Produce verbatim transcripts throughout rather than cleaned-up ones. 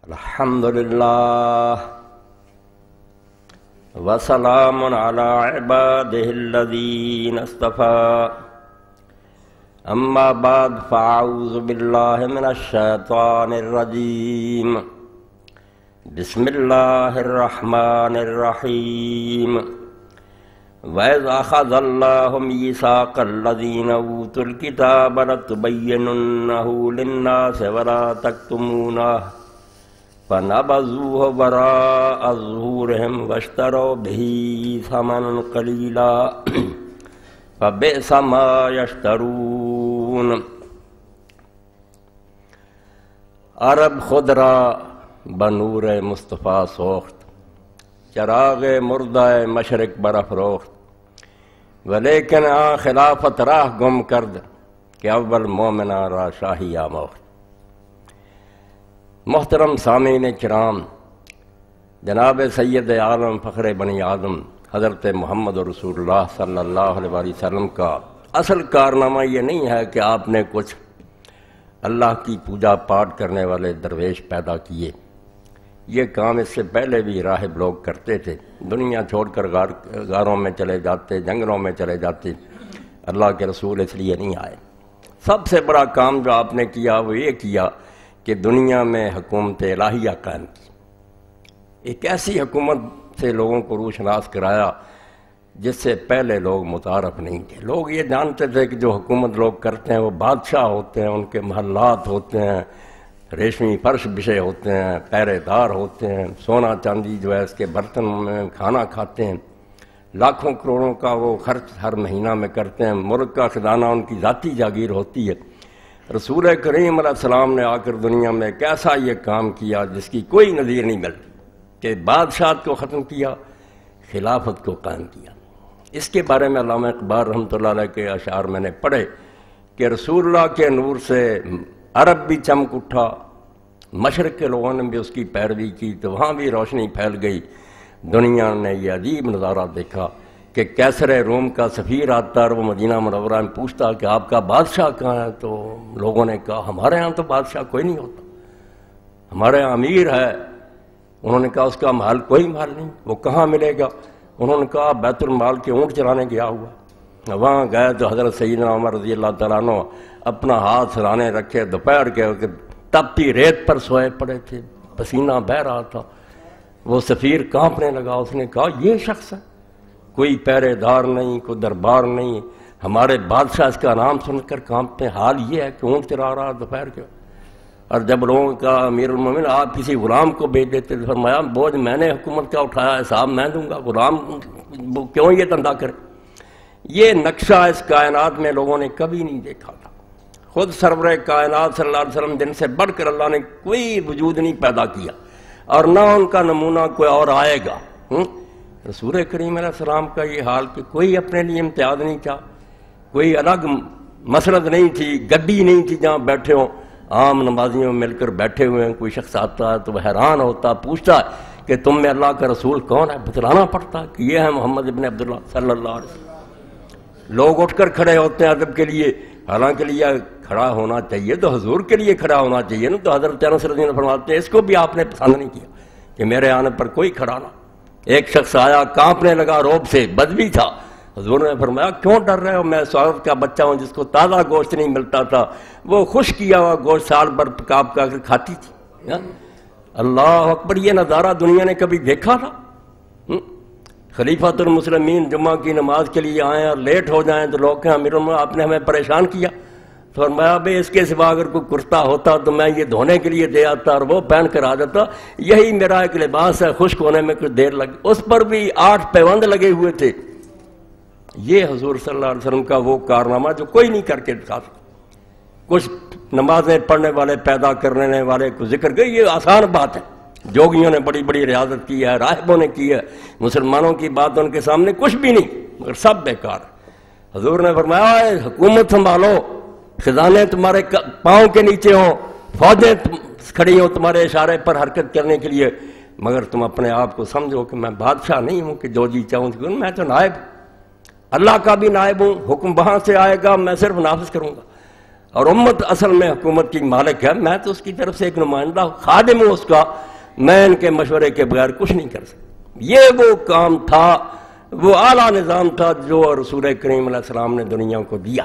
الحمدللہ وسلام علی عبادہ الذین اصطفیٰ اما بعد فاعوذ باللہ من الشیطان الرجیم بسم اللہ الرحمن الرحیم وَإِذْ أَخَذَ اللَّهُ مِيثَاقَ الَّذِينَ أُوتُوا الْكِتَابَ لَتُبَيِّنُنَّهُ لِلنَّاسِ وَلَا تَكْتُمُونَهُ فَنَبَذُوهُ وَرَاءَ ظُهُورِهِمْ وَاشْتَرَوْا بِهِ ثَمَنًا قَلِيلًا فَبِئْسَ مَا يَشْتَرُونَ۔ عرب خود را بنور مصطفیٰ سوخت، چراغ مردہ مشرق برافروخت، ولیکن آ خلافت راہ گم کرد کہ اول مومنہ را شاہی آموخت۔ محترم سامعین کرام، جناب سید عالم فخر بنی آدم حضرت محمد رسول اللہ صلی اللہ علیہ وسلم کا اصل کارنامہ یہ نہیں ہے کہ آپ نے کچھ اللہ کی پوجا پاٹ کرنے والے درویش پیدا کیے۔ یہ کام اس سے پہلے بھی راہب لوگ کرتے تھے، دنیا چھوڑ کر غار غاروں میں چلے جاتے، جنگلوں میں چلے جاتے، اللہ کے رسول اس لیے نہیں آئے۔ سب سے بڑا کام جو آپ نے کیا وہ یہ کیا کہ دنیا میں حکومت الہیہ قائم کی، ایک ایسی حکومت سے لوگوں کو روشناس کرایا جس سے پہلے لوگ متعارف نہیں تھے۔ لوگ یہ جانتے تھے کہ جو حکومت لوگ کرتے ہیں وہ بادشاہ ہوتے ہیں، ان کے محلات ہوتے ہیں، ریشمی فرش بچھے ہوتے ہیں، پہرے دار ہوتے ہیں، سونا چاندی جو ہے اس کے برتن میں کھانا کھاتے ہیں، لاکھوں کروڑوں کا وہ خرچ ہر مہینہ میں کرتے ہیں، ملک کا خزانہ ان کی ذاتی جاگیر ہوتی ہے۔ رسول کریم علیہ السلام نے آ کر دنیا میں ایک ایسا یہ کام کیا جس کی کوئی نظیر نہیں ملتی کہ بادشاہت کو ختم کیا، خلافت کو قائم کیا۔ اس کے بارے میں علامہ اقبال رحمۃ اللہ علیہ کے اشعار میں نے پڑھے کہ رسول اللہ کے نور سے عرب بھی چمک اٹھا، مشرق کے لوگوں نے بھی اس کی پیروی کی تو وہاں بھی روشنی پھیل گئی۔ دنیا نے یہ عجیب نظارہ دیکھا کہ کیسر روم کا سفیر آتا اور وہ مدینہ منورہ میں پوچھتا کہ آپ کا بادشاہ کہاں ہے، تو لوگوں نے کہا ہمارے ہاں تو بادشاہ کوئی نہیں ہوتا، ہمارے ہاں امیر ہے۔ انہوں نے کہا اس کا محل کوئی محل نہیں، وہ کہاں ملے گا؟ انہوں نے کہا بیت المال کے اونٹ چرانے گیا ہوا۔ وہاں گئے تو حضرت سیدنا عمر رضی اللہ تعالیٰ عنہ اپنا ہاتھ سرانے رکھے، دوپہر کے تپتی ریت پر سوئے پڑے تھے، پسینہ بہہ رہا تھا۔ وہ سفیر کانپنے لگا، اس نے کہا یہ شخص ہے، کوئی پہرے دار نہیں، کوئی دربار نہیں، ہمارے بادشاہ اس کا نام سن کر کانپتے، حال یہ ہے کہ اونٹ چرا رہا دوپہر کے۔ اور جب لوگوں کا امیر المومنین آپ کسی غلام کو بھیج دیتے تو فرمایا بوجھ میں نے حکومت کا اٹھایا، حساب میں دوں گا، غلام کیوں یہ دھندا کرے؟ یہ نقشہ اس کائنات میں لوگوں نے کبھی نہیں دیکھا تھا۔ خود سرور کائنات صلی اللہ علیہ وسلم جن سے بڑھ کر اللہ نے کوئی وجود نہیں پیدا کیا اور نہ ان کا نمونہ کوئی اور آئے گا۔ رسول کریم علیہ السلام کا یہ حال کہ کوئی اپنے لیے امتیاز نہیں تھا، کوئی الگ مسند نہیں تھی، گڈی نہیں تھی جہاں بیٹھے ہوں، عام نمازیوں میں مل کر بیٹھے ہوئے ہیں۔ کوئی شخص آتا ہے تو وہ حیران ہوتا، پوچھتا ہے کہ تم میں اللہ کا رسول کون ہے؟ بتلانا پڑتا کہ یہ ہے محمد ابن عبداللہ صلی اللہ علیہ وسلم۔ لوگ اٹھ کر کھڑے ہوتے ہیں ادب کے لیے، حالانکہ لیے کھڑا ہونا چاہیے تو حضور کے لیے کھڑا ہونا چاہیے نا۔ تو حضرت انس رضی اللہ عنہ فرماتے ہیں اس کو بھی آپ نے پسند نہیں کیا کہ میرے آنے پر کوئی کھڑا نہ۔ ایک شخص آیا کانپنے لگا روب سے، بدبی تھا، حضور نے فرمایا کیوں ڈر رہے ہو؟ میں اس عورت کا بچہ ہوں جس کو تازہ گوشت نہیں ملتا تھا، وہ خشک کیا ہوا گوشت سال بھر پکا پکا کر کھاتی تھی۔ اللہ اکبر، یہ نظارہ دنیا نے کبھی دیکھا تھا؟ خلیفۃ المسلمین جمعہ کی نماز کے لیے آئیں اور لیٹ ہو جائیں تو لوگ کہیں امیر المومنین آپ نے ہمیں پریشان کیا۔ تو فرمایا بھائی اس کے سوا اگر کوئی کرتا ہوتا تو میں یہ دھونے کے لیے دے آتا اور وہ پہن کر آ جاتا، یہی میرا ایک لباس ہے، خشک ہونے میں کچھ دیر لگی۔ اس پر بھی آٹھ پیوند لگے ہوئے تھے۔ یہ حضور صلی اللہ علیہ وسلم کا وہ کارنامہ جو کوئی نہیں کر کے دکھا سکتا۔ کچھ نمازیں پڑھنے والے پیدا کرنے والے کو ذکر گئی، یہ آسان بات ہے، جوگیوں نے بڑی بڑی ریاضت کی ہے، راہبوں نے کی ہے، مسلمانوں کی بات ان کے سامنے کچھ بھی نہیں، مگر سب بیکار ہے۔ حضور نے فرمایا حکومت سنبھالو، خزانے تمہارے پاؤں کے نیچے ہوں، فوجیں کھڑی ہوں تمہارے اشارے پر حرکت کرنے کے لیے، مگر تم اپنے آپ کو سمجھو کہ میں بادشاہ نہیں ہوں کہ جو جی چاہوں، میں تو نائب، اللہ کا بھی نائب ہوں، حکم وہاں سے آئے گا میں صرف نافذ کروں گا۔ اور امت اصل میں حکومت کی مالک ہے، میں تو اس کی طرف سے ایک نمائندہ خادم ہوں اس کا، میں ان کے مشورے کے بغیر کچھ نہیں کر سکتا۔ یہ وہ کام تھا، وہ اعلیٰ نظام تھا جو رسول کریم علیہ السلام نے دنیا کو دیا،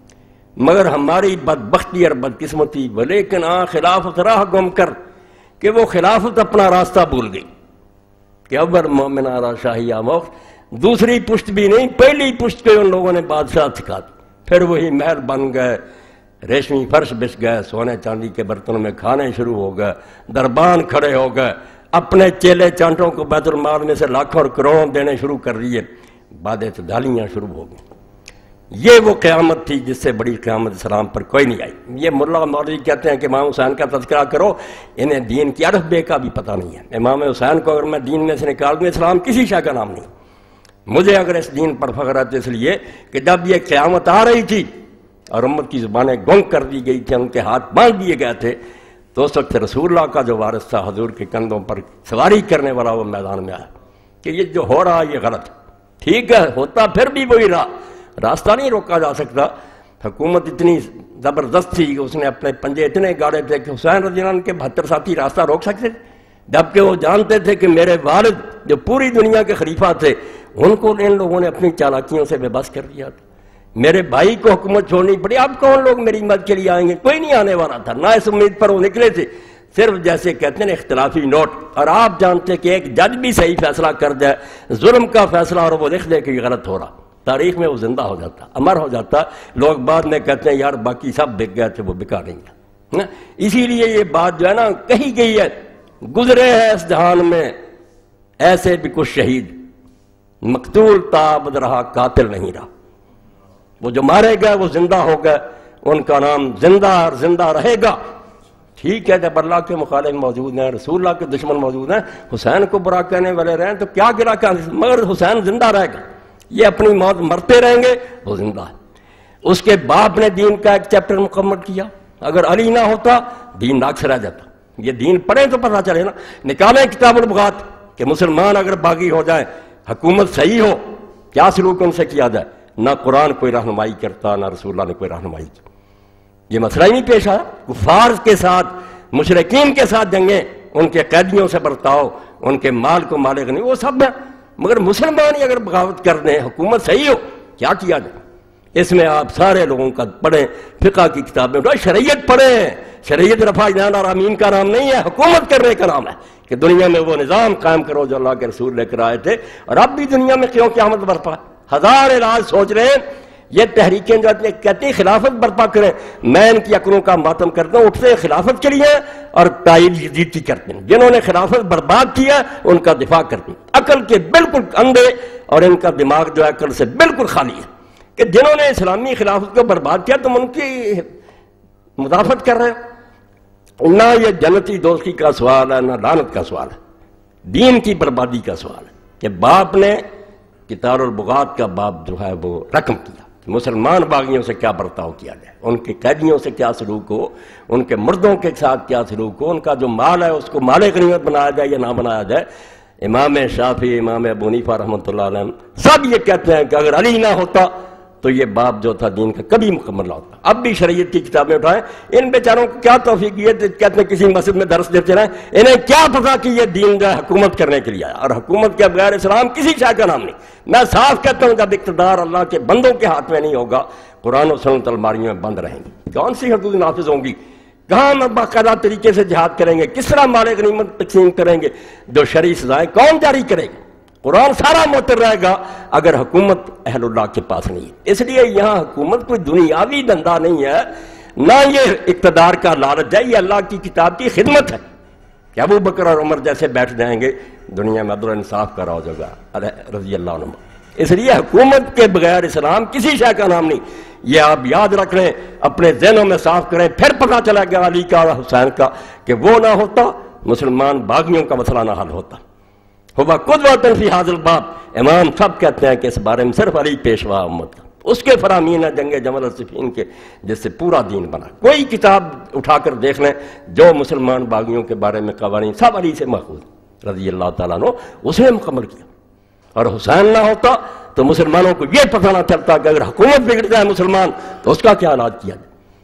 مگر ہماری بدبختی اور بدقسمتی ولیکن آ خلافت راہ گم کر کہ وہ خلافت اپنا راستہ بھول گئی کہ ابر مومن آرا شاہی آموخت، دوسری پشت بھی نہیں، پہلی پشت پہ ان لوگوں نے بادشاہ سکھا دی، پھر وہی محل بن گئے، ریشمی فرش بچ گئے، سونے چاندی کے برتنوں میں کھانے شروع ہو گئے، دربان کھڑے ہو گئے، اپنے چیلے چانٹوں کو بیت المال میں سے لاکھوں اور کروڑوں دینے شروع کر دیے، بعد اعتدالیاں شروع ہو گئیں۔ یہ وہ قیامت تھی جس سے بڑی قیامت اسلام پر کوئی نہیں آئی۔ یہ ملا مولوی کہتے ہیں کہ امام حسین کا تذکرہ کرو، انہیں دین کی الف بے کا بھی پتہ نہیں ہے۔ امام حسین کو اگر میں دین میں سے نکال دوں، اسلام کسی شے کا نام نہیں۔ مجھے اگر اس دین پر فخر ہے تو اس لیے کہ جب یہ قیامت آ رہی تھی اور امت کی زبانیں گنگ کر دی گئی تھی، ان کے ہاتھ باندھ دیے گئے تھے، تو اس وقت رسول اللہ کا جو وارث تھا حضور کے کندھوں پر سواری کرنے والا، وہ میدان میں آیا کہ یہ جو ہو رہا یہ غلط، ٹھیک ہے ہوتا پھر بھی وہی رہا، راستہ نہیں روکا جا سکتا۔ حکومت اتنی زبردست تھی کہ اس نے اپنے پنجے اتنے گاڑے تھے کہ حسین رضی اللہ عنہ کے بہتر ساتھی راستہ روک سکتے تھے، جبکہ وہ جانتے تھے کہ میرے والد جو پوری دنیا کے خلیفہ تھے، ان کو ان لوگوں نے اپنی چالاکیوں سے بے بس کر دیا تھا۔ میرے بھائی کو حکومت چھوڑنی پڑی، اب کون لوگ میری مدد کے لیے آئیں گے؟ کوئی نہیں آنے والا تھا، نہ اس امید پر وہ نکلے تھے، صرف جیسے کہتے ہیں اختلافی نوٹ۔ اور آپ جانتے کہ ایک جج بھی صحیح فیصلہ کر جائے، ظلم کا فیصلہ، اور وہ لکھ دے کہ یہ غلط ہو رہا، تاریخ میں وہ زندہ ہو جاتا، امر ہو جاتا، لوگ بعد میں کہتے ہیں یار باقی سب بک گئے تھے، وہ بکا نہیں گیا۔ اسی لیے یہ بات جو ہے نا کہی گئی ہے، گزرے ہیں اس جہان میں ایسے بھی کچھ شہید، مقتول تابد رہا قاتل نہیں رہا۔ وہ جو مارے گئے وہ زندہ ہو گئے، ان کا نام زندہ اور زندہ رہے گا۔ ٹھیک ہے جب اللہ کے مخالف موجود ہیں، رسول اللہ کے دشمن موجود ہیں، حسین کو برا کہنے والے رہیں تو کیا گرا کہ مگر حسین زندہ رہے گا، یہ اپنی موت مرتے رہیں گے، وہ زندہ ہے۔ اس کے باپ نے دین کا ایک چیپٹر مکمل کیا، اگر علی نہ ہوتا دین ناقص رہ جاتا۔ یہ دین پڑھیں تو پتہ چلے نا، نکالیں کتاب البغات کہ مسلمان اگر باغی ہو جائیں، حکومت صحیح ہو، کیا سلوک ان سے کیا جائے؟ نہ قرآن کوئی رہنمائی کرتا، نہ رسول اللہ نے کوئی رہنمائی کی۔ یہ مسئلہ ہی نہیں پیش آیا۔ کفار کے ساتھ، مشرکین کے ساتھ جنگیں، ان کے قیدیوں سے برتاؤ، ان کے مال کو مالک نہیں، وہ سب ہے، مگر مسلمان ہی اگر بغاوت کر دیں، حکومت صحیح ہو، کیا کیا جائے؟ اس میں آپ سارے لوگوں کا پڑھیں، فقہ کی کتابیں اٹھائیں، شریعت پڑھیں۔ شریعت رفع جان اور امین کا نام نہیں ہے، حکومت کرنے کا نام ہے کہ دنیا میں وہ نظام قائم کرو جو اللہ کے رسول لے کر آئے تھے۔ اور اب بھی دنیا میں کیوں قیامت برپا ہے؟ ہزار علاج سوچ رہے ہیں، یہ تحریکیں جو کہتے ہیں خلافت برپا کریں، میں ان کی عقلوں کا ماتم کرتا ہوں، اٹھتے ہیں خلافت کے لیے اور تائید یزید کی کرتے ہیں۔ جنہوں نے خلافت برباد کیا ان کا دفاع کرتے ہیں، عقل کے بالکل اندھے، اور ان کا دماغ جو ہے عقل سے بالکل خالی ہے کہ جنہوں نے اسلامی خلافت کو برباد کیا تم ان کی مدافعت کر رہے ہو۔ نہ یہ جنتی دوستی کا سوال ہے، نہ لعنت کا سوال ہے، دین کی بربادی کا سوال ہے کہ باپ نے کتاب البغات کا باب جو ہے وہ رقم کیا، مسلمان باغیوں سے کیا برتاؤ کیا جائے، ان کے قیدیوں سے کیا سلوک ہو، ان کے مردوں کے ساتھ کیا سلوک ہو، ان کا جو مال ہے اس کو مال غنیمت بنایا جائے یا نہ بنایا جائے۔ امام شافعی، امام ابو حنیفہ رحمۃ اللہ علیہ سب یہ کہتے ہیں کہ اگر علی نہ ہوتا تو یہ باب جو تھا دین کا کبھی مکمل نہ ہوتا۔ اب بھی شریعت کی کتابیں اٹھائیں، ان بیچاروں کو کیا توفیق یہ کہتے ہیں کسی مسجد میں درس دیتے رہیں، انہیں کیا پتا کہ یہ دین جو ہے حکومت کرنے کے لیے آیا، اور حکومت کے بغیر اسلام کسی شے کا نام نہیں۔ میں صاف کہتا ہوں جب اقتدار اللہ کے بندوں کے ہاتھ میں نہیں ہوگا، قرآن و سنت الماریوں میں بند رہیں گی، کون سی حدود نافذ ہوں گی، کہاں ہم باقاعدہ طریقے سے جہاد کریں گے، کس طرح مال غنیمت تقسیم کریں گے، جو شرعی سزائیں کون جاری کرے گا؟ قرآن سارا معطل رہے گا اگر حکومت اہل اللہ کے پاس نہیں ہے۔ اس لیے یہاں حکومت کوئی دنیاوی دندہ نہیں ہے، نہ یہ اقتدار کا لالچ ہے، یہ اللہ کی کتاب کی خدمت ہے کہ ابو بکر اور عمر جیسے بیٹھ جائیں گے دنیا میں عدل و انصاف کا راج ہوگا رضی اللہ عنہ۔ اس لیے حکومت کے بغیر اسلام کسی شے کا نام نہیں، یہ آپ یاد رکھ لیں، اپنے ذہنوں میں صاف کریں، پھر پتہ چلا گیا علی کا اور حسین کا کہ وہ نہ ہوتا مسلمان باغیوں کا مسئلہ نہ حل ہوتا۔ ہوا قدوۃ فی ھذا الباب، امام سب کہتے ہیں کہ اس بارے میں صرف علی پیشوا امت کا، اس کے فرامین ہے جنگ جمل اور صفین کے، جس سے پورا دین بنا۔ کوئی کتاب اٹھا کر دیکھ لیں جو مسلمان باغیوں کے بارے میں قوانین سب علی سے ماخوذ رضی اللہ تعالیٰ عنہ، اس نے مکمل کیا۔ اور حسین نہ ہوتا تو مسلمانوں کو یہ پتہ نہ چلتا کہ اگر حکومت بگڑ جائے مسلمان تو اس کا کیا علاج کیا جائے۔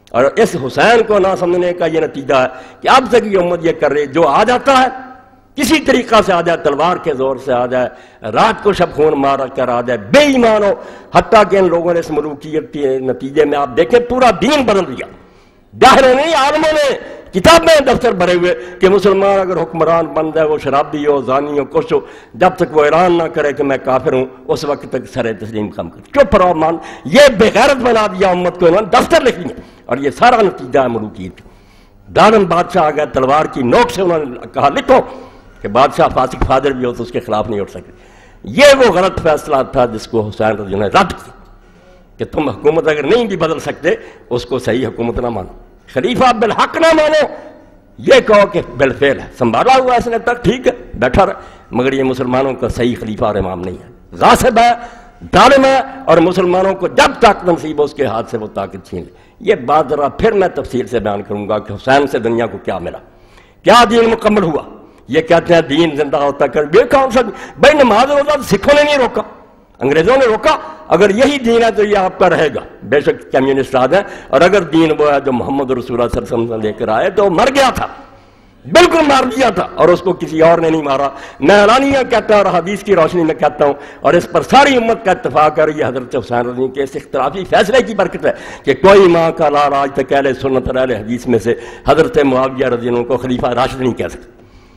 اور اس حسین کو نہ سمجھنے کا یہ نتیجہ ہے کہ اب تک یہ امت یہ کر رہی، جو آ جاتا ہے کسی طریقہ سے آ جائے، تلوار کے زور سے آ جائے، رات کو شب خون مار کر آ جائے، بے ایمان ہو، حتیٰ کہ ان لوگوں نے اس ملوکیت کے نتیجے میں آپ دیکھیں پورا دین بدل دیا۔ ظاہر نہیں، عالموں نے کتاب میں دفتر بھرے ہوئے کہ مسلمان اگر حکمران بن جائے، وہ شرابی ہو، زانی ہو، کچھ ہو، جب تک وہ اعلان نہ کرے کہ میں کافر ہوں اس وقت تک سر تسلیم کم کر، چپ رہو مان۔ یہ بے غیرت بنا دیا امت کو، انہوں نے دفتر لکھ دیا، اور یہ سارا نتیجہ ہے ملوکیت۔ ظالم بادشاہ آ گیا، تلوار کی نوک سے انہوں نے کہا لکھو کہ بادشاہ فاسق فاجر بھی ہو تو اس کے خلاف نہیں اٹھ سکتے۔ یہ وہ غلط فیصلہ تھا جس کو حسین رضی اللہ عنہ نے رد کیا کہ تم حکومت اگر نہیں بھی بدل سکتے اس کو صحیح حکومت نہ مانو، خلیفہ بالحق نہ مانو، یہ کہو کہ بالفعل ہے، سنبھالا ہوا اس نے تک ٹھیک ہے بیٹھا رہا، مگر یہ مسلمانوں کا صحیح خلیفہ اور امام نہیں ہے، غاصب ہے، ظالم ہے، اور مسلمانوں کو جب طاقت نصیب ہو اس کے ہاتھ سے وہ طاقت چھین لے۔ یہ بات ذرا پھر میں تفصیل سے بیان کروں گا کہ حسین سے دنیا کو کیا ملا، کیا دین مکمل ہوا۔ یہ کہتے ہیں دین زندہ ہوتا کر، بے کون سا بھائی نماز روزہ سکھوں نے نہیں روکا، انگریزوں نے روکا، اگر یہی دین ہے تو یہ آپ کا رہے گا، بے شک کمیونسٹ آج ہیں، اور اگر دین وہ ہے جو محمد رسول اللہ صلی اللہ علیہ وسلم لے کر آئے تو مر گیا تھا، بالکل مار دیا تھا، اور اس کو کسی اور نے نہیں مارا۔ میں اعلانیہ کہتا ہوں اور حدیث کی روشنی میں کہتا ہوں، اور اس پر ساری امت کا اتفاق ہے، یہ حضرت حسین رضی کے اس اختلافی فیصلے کی برکت ہے کہ کوئی ماں کا لال آج تک اہل سنت اور اہل حدیث میں سے حضرت معاویہ رضی اللہ عنہ کو خلیفہ راشد نہیں کہہ سکتے،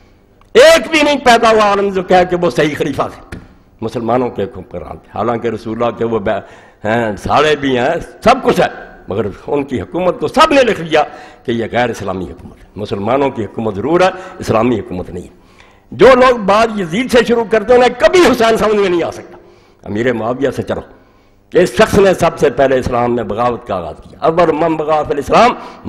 ایک بھی نہیں پیدا ہوا عالم جو کہے کہ وہ صحیح خلیفہ تھے، مسلمانوں کے حکمران تھے، حالانکہ رسول اللہ کے وہ ہیں سارے بھی ہیں، سب کچھ ہے، مگر ان کی حکومت کو سب نے لکھ لیا کہ یہ غیر اسلامی حکومت ہے، مسلمانوں کی حکومت ضرور ہے، اسلامی حکومت نہیں ہے۔ جو لوگ بعد یزید سے شروع کرتے ہیں انہیں کبھی حسین سمجھ میں نہیں آ سکتا۔ امیر معاویہ سے چلو، اس شخص نے سب سے پہلے اسلام میں بغاوت کا آغاز کیا، اول من بغا فی الاسلام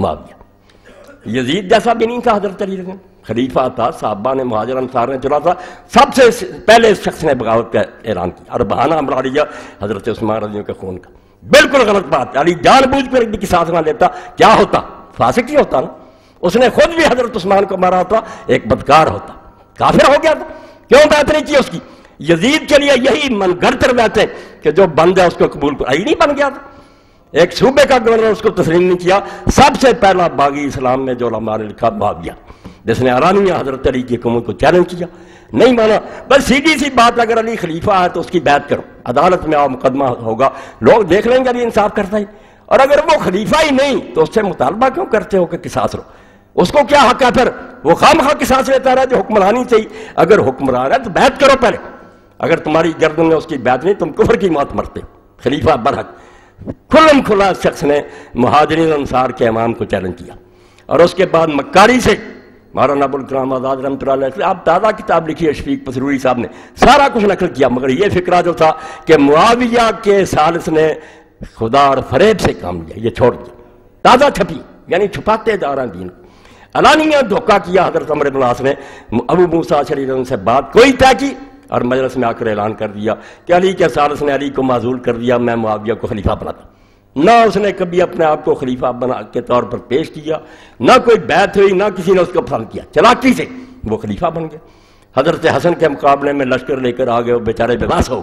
معاویہ۔ یزید جیسا بھی نہیں تھا حضرت علی رضی اللہ عنہ، خلیفہ تھا، صحابہ نے مہاجر انصار نے چلا تھا، سب سے پہلے اس شخص نے بغاوت کا اعلان کیا، اور بہانہ بنا لیا حضرت عثمان رضی اللہ عنہ کے خون کا۔ بالکل غلط بات، علی جان بوجھ کر بھی قصاص نہ لیتا، کیا ہوتا؟ فاسق ہی ہوتا نا، اس نے خود بھی حضرت عثمان کو مارا ہوتا، ایک بدکار ہوتا، کافر ہو گیا تھا، کیوں بات نہیں کی اس کی؟ یزید کے لیے یہی من گھر کر بیٹھے کہ جو بند ہے اس کو قبول کر، نہیں بن گیا تھا، ایک صوبے کا گورنر اس کو تسلیم نہیں کیا۔ سب سے پہلا باغی اسلام میں جو علماء نے لکھا معاویہ، جس نے اعلانیہ حضرت علی کی حکومت کو چیلنج کیا، نہیں مانا، بس سیدھی سی بات، اگر علی خلیفہ ہے تو اس کی بیعت کرو، عدالت میں آؤ، مقدمہ ہوگا، لوگ دیکھ لیں گے علی انصاف کرتا ہی، اور اگر وہ خلیفہ ہی نہیں تو اس سے مطالبہ کیوں کرتے ہو کہ قصاص رو؟ اس کو کیا حق ہے پھر؟ وہ خام خواہ قصاص لیتا رہا جو حکمرانی چاہیے، اگر حکمران ہے تو بیعت کرو پہلے، اگر تمہاری گردن میں اس کی بیعت نہیں تم کفر کی موت مرتے ہو۔ خلیفہ برحق کھلم کھلا شخص نے مہاجرین انصار کے امام کو چیلنج کیا، اور اس کے بعد مکاری سے مولانا ابوالکلام آزاد رحمۃ اللہ علیہ، آپ تازہ کتاب لکھی ہے شفیق پسروری صاحب نے، سارا کچھ نقل کیا، مگر یہ فکرہ جو تھا کہ معاویہ کے ثالث نے خدا اور فریب سے کام لیا، یہ چھوڑ دیا، تازہ چھپی، یعنی چھپاتے جا رہے ہیں دین کو۔ علانیہ دھوکہ کیا حضرت عمر بن العاص نے، ابو موسیٰ اشعری رضی سے بات کوئی طے کی، اور مجلس میں آ کر اعلان کر دیا کہ علی کے ثالث نے علی کو معزول کر دیا، میں معاویہ کو خلیفہ بناتا۔ نہ اس نے کبھی اپنے آپ کو خلیفہ بنا کے طور پر پیش کیا، نہ کوئی بیعت ہوئی، نہ کسی نے اس کو پسند کیا، چلاکی سے وہ خلیفہ بن گیا۔ حضرت حسن کے مقابلے میں لشکر لے کر آگئے، وہ بیچارے بے بس ہو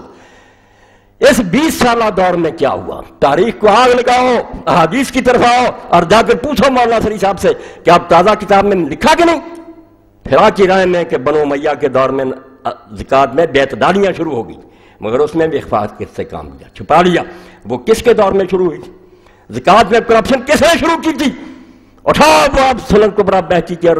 گئے۔ اس بیس سالہ دور میں کیا ہوا؟ تاریخ کو آگ لگاؤ، احادیث کی طرف آؤ، اور جا کر پوچھو مولانا سری صاحب سے کہ آپ تازہ کتاب میں لکھا کہ نہیں؟ پھرا کی رائے میں کہ بنو امیہ کے دور میں زکوٰۃ میں بیعت داریاں شروع ہو گئی، مگر اس میں بھی اخفاق سے کام لیا، چھپا لیا۔ وہ کس کے دور میں شروع ہوئی تھی؟ زکوٰۃ میں کرپشن کس نے شروع کی تھی؟ اٹھاؤ وہ آپ سنن کبریٰ بہقی کی اور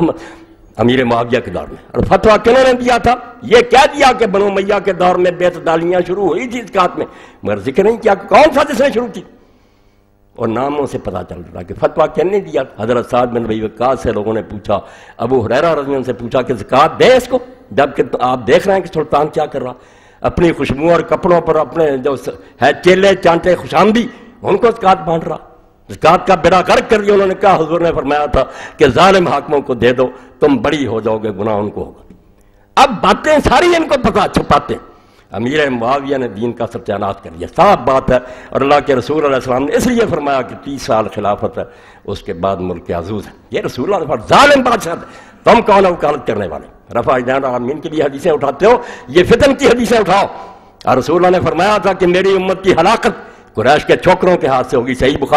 امیر معاویہ کے دور میں، اور فتویٰ کنہوں نے دیا تھا؟ یہ کہہ دیا کہ بنو امیہ کے دور میں بیعت داریاں شروع ہوئی تھی زکوٰۃ میں، مگر ذکر نہیں کیا کون سا جس نے شروع کی، اور ناموں سے پتہ چل رہا کہ فتویٰ کن نے دیا۔ حضرت سعد بن ابی وقاص سے لوگوں نے پوچھا، ابو ہریرہ رضی اللہ عنہ سے پوچھا کہ زکوٰۃ دیں اس کو، جبکہ آپ دیکھ رہے ہیں کہ سلطان کیا کر رہا، اپنی خوشبو اور کپڑوں پر اپنے جو ہے چیلے چانٹے خوشامدی ان کو زکوٰۃ بانٹ رہا، زکوٰۃ کا بیڑا غرق کر دیا۔ انہوں نے کہا حضور نے فرمایا تھا کہ ظالم حاکموں کو دے دو، تم بڑی ہو جاؤ گے، گناہ ان کو ہوگا۔ اب باتیں ساری ان کو پکا چھپاتے، امیر معاویہ نے دین کا ستیانات کر دیا، صاف بات ہے، اور اللہ کے رسول علیہ السلام نے اس لیے فرمایا کہ تیس سال خلافت ہے، اس کے بعد ملک عزوز ہے۔ یہ رسول اللہ نے ظالم بادشاہ ہے، تم کون ہو وکالت کرنے والے؟ رفع اجنحت العالمین کے لیے حدیثیں اٹھاتے ہو، یہ فتن کی حدیثیں اٹھاؤ۔ اور رسول اللہ نے فرمایا تھا کہ میری امت کی ہلاکت قریش کے چھوکروں کے ہاتھ سے ہوگی، صحیح بخاری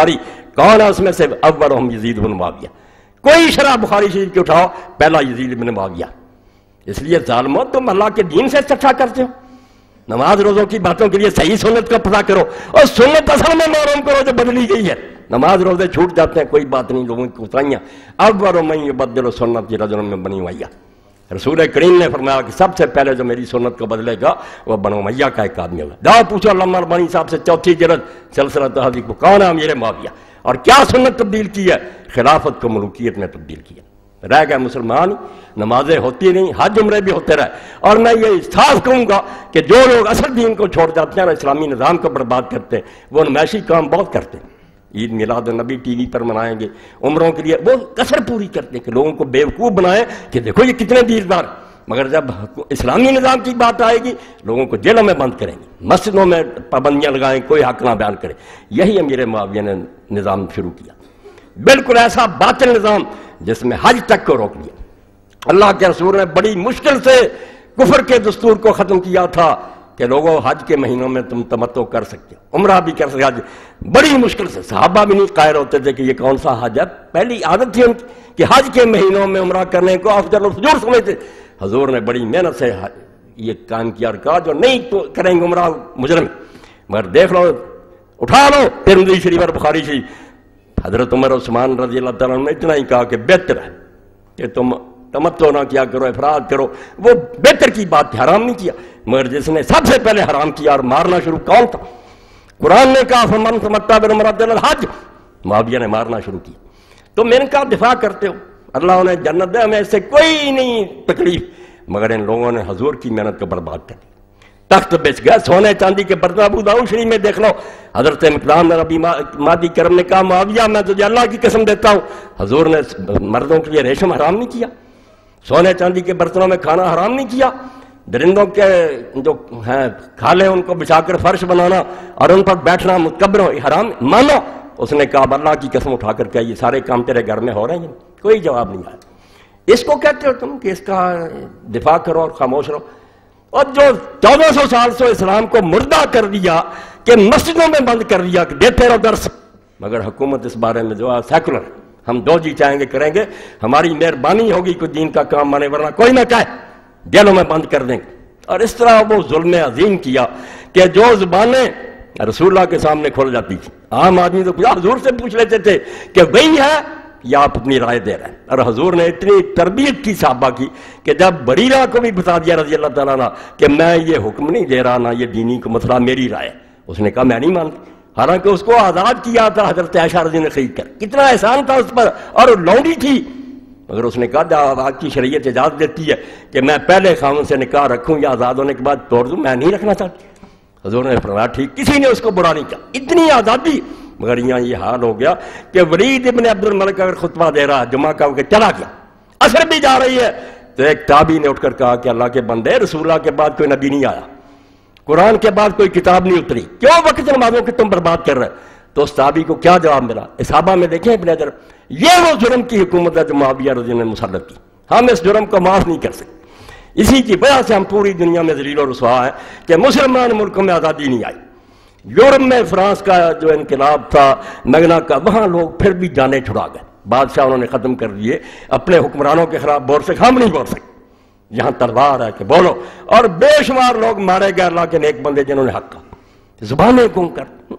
کون ہے اس میں سے؟ اولہم یزید بن معاویہ. کوئی شرح بخاری شریف کی اٹھاؤ، پہلا یزید بن معاویہ. اس لیے ظالموں تم اللہ کے دین سے چٹا کرتے ہو. نماز روزوں کی باتوں کے لیے صحیح سنت کا پتہ کرو، اور سنت اصل میں معلوم کرو جو بدلی گئی ہے. نماز روزے چھوٹ جاتے ہیں، کوئی بات نہیں، لوگوں کی کوتاہیاں. اول من یبدل سنتی رجل من بنی امیہ. رسول کریم نے فرمایا کہ سب سے پہلے جو میری سنت کو بدلے گا وہ بنو امیہ کا ایک آدمی ہوگا. جاؤ پوچھو علامہ البانی صاحب سے چوتھی جلد سلسلہ تحذیب کو، کون ہے امیر معاویہ اور کیا سنت تبدیل کی ہے؟ خلافت کو ملوکیت میں تبدیل کیا. رہ گئے مسلمان، نمازیں ہوتی نہیں، حج عمرے بھی ہوتے رہے. اور میں یہ احساس کہوں گا کہ جو لوگ اصل دین کو چھوڑ جاتے ہیں اور اسلامی نظام کو برباد کرتے ہیں، وہ نمائشی کام بہت کرتے ہیں. عید میلاد النبی ٹی وی پر منائیں گے، عمروں کے لیے وہ کثر پوری کرتے ہیں کہ لوگوں کو بیوقوف بنائیں کہ دیکھو یہ کتنے دیندار. مگر جب اسلامی نظام کی بات آئے گی لوگوں کو جیلوں میں بند کریں گے، مسجدوں میں پابندیاں لگائیں، کوئی حق نہ بیان کرے. یہی امیر معاویہ نے نظام شروع کیا، بالکل ایسا باطل نظام جس میں حج تک کو روک دیا. اللہ کے رسول نے بڑی مشکل سے کفر کے دستور کو ختم کیا تھا کہ لوگوں حج کے مہینوں میں تم تمتع کر سکتے ہو، عمرہ بھی کر سکتے. حج بڑی مشکل سے، صحابہ بھی نہیں قائل ہوتے تھے کہ یہ کون سا حج ہے. پہلی عادت تھی ان کی کہ حج کے مہینوں میں عمرہ کرنے کو افضل الفجور سمجھتے. حضور نے بڑی محنت سے یہ کام کیا اور کہا جو نہیں تو کریں گے عمرہ مجرم. مگر دیکھ لو، اٹھا لو ترمذی شریف اور بخاری شریف، حضرت عمر عثمان رضی اللہ تعالیٰ عنہ نے اتنا ہی کہا کہ بہتر ہے کہ تم تمتع نہ کیا کرو، افراد کرو. وہ بہتر کی بات تھی، حرام نہیں کیا. مگر جس نے سب سے پہلے حرام کیا اور مارنا شروع کون تھا؟ قرآن نے کہا فمن تمتع بالعمرۃ الی الحج، معاویہ نے مارنا شروع کیا. تم ان کا دفاع کرتے ہو، اللہ انہیں جنت دے، ہمیں اس سے کوئی نہیں تکلیف. مگر ان لوگوں نے حضور کی محنت کو برباد کر دیا. تخت بیچ گیا، سونے چاندی کے برتن. ابو داؤد شریف میں دیکھ لو، حضرت مقدام نبی مادی کرم نے کہا معاویہ میں تجھے اللہ کی قسم دیتا ہوں، حضور نے مردوں کے لیے ریشم حرام نہیں کیا، سونے چاندی کے برتنوں میں کھانا حرام نہیں کیا، درندوں کے جو ہیں کھالے ان کو بچھا کر فرش بنانا اور ان پر بیٹھنا متکبر حرام مانو. اس نے کہا اللہ کی قسم اٹھا کر کہ یہ سارے کام تیرے گھر میں ہو رہے ہیں. کوئی جواب نہیں آیا. اس کو کہتے ہو تم کہ اس کا دفاع کرو اور خاموش رہو. اور جو چودہ سو سال سے اسلام کو مردہ کر دیا کہ مسجدوں میں بند کر دیا کہ دیتے رہو درس. مگر حکومت اس بارے میں جو ہے سیکولر، ہم دو جی چاہیں گے کریں گے، ہماری مہربانی ہوگی کوئی دین کا کام مانے، ورنہ کوئی نہ کہے، جیلوں میں بند کر دیں گے. اور اس طرح وہ ظلم عظیم کیا کہ جو زبانیں رسول اللہ کے سامنے کھول جاتی تھی، عام آدمی تو حضور سے پوچھ لیتے تھے کہ وہی ہے یا آپ اپنی رائے دے رہے ہیں. اور حضور نے اتنی تربیت کی صحابہ کی کہ جب بریرہ کو بھی بتا دیا رضی اللہ تعالیٰ عنہ کہ میں یہ حکم نہیں دے رہا، نہ یہ دینی کو مسئلہ میری رائے، اس نے کہا میں نہیں مانتی. حالانکہ اس کو آزاد کیا تھا حضرت عائشہ رضی نے خرید کر، کتنا احسان تھا اس پر، اور لونڈی تھی. مگر اس نے کہا جب آج کی شریعت اجازت دیتی ہے کہ میں پہلے خامن سے نکاح رکھوں یا آزاد ہونے کے بعد توڑ دوں، میں نہیں رکھنا چاہتی. حضور نے فرمایا ٹھیک، کسی نے اس کو برا نہیں کہا، اتنی آزادی. مگر یہاں یہ حال ہو گیا کہ ولید ابن عبد الملک اگر خطبہ دے رہا ہے جمعہ کا کہ چلا گیا، عصر بھی جا رہی ہے، تو ایک تابعی نے اٹھ کر کہا کہ اللہ کے بندے، رسول اللہ کے بعد کوئی نبی نہیں آیا، قرآن کے بعد کوئی کتاب نہیں اتری، کیوں وقت نمازوں کے تم برباد کر رہے؟ تو اس تابعی کو کیا جواب ملا؟ صحابہ میں دیکھیں ابن حجر، یہ وہ جرم کی حکومت ہے جو معاویہ رضی نے مسلط کی، ہم اس جرم کو معاف نہیں کر سکتے. اسی کی وجہ سے ہم پوری دنیا میں ذلیل و رسوا ہیں کہ مسلمان ملکوں میں آزادی نہیں آئی. یورپ میں فرانس کا جو انقلاب تھا مگنا کا، وہاں لوگ پھر بھی جانے چھڑا گئے، بادشاہ انہوں نے ختم کر دیے، اپنے حکمرانوں کے خلاف بول سکے، ہم نہیں بول سکتے، یہاں تلوار ہے کہ بولو. اور بے شمار لوگ مارے گئے اللہ کے نیک بندے جنہوں نے حق کہا، زبانیں گم کر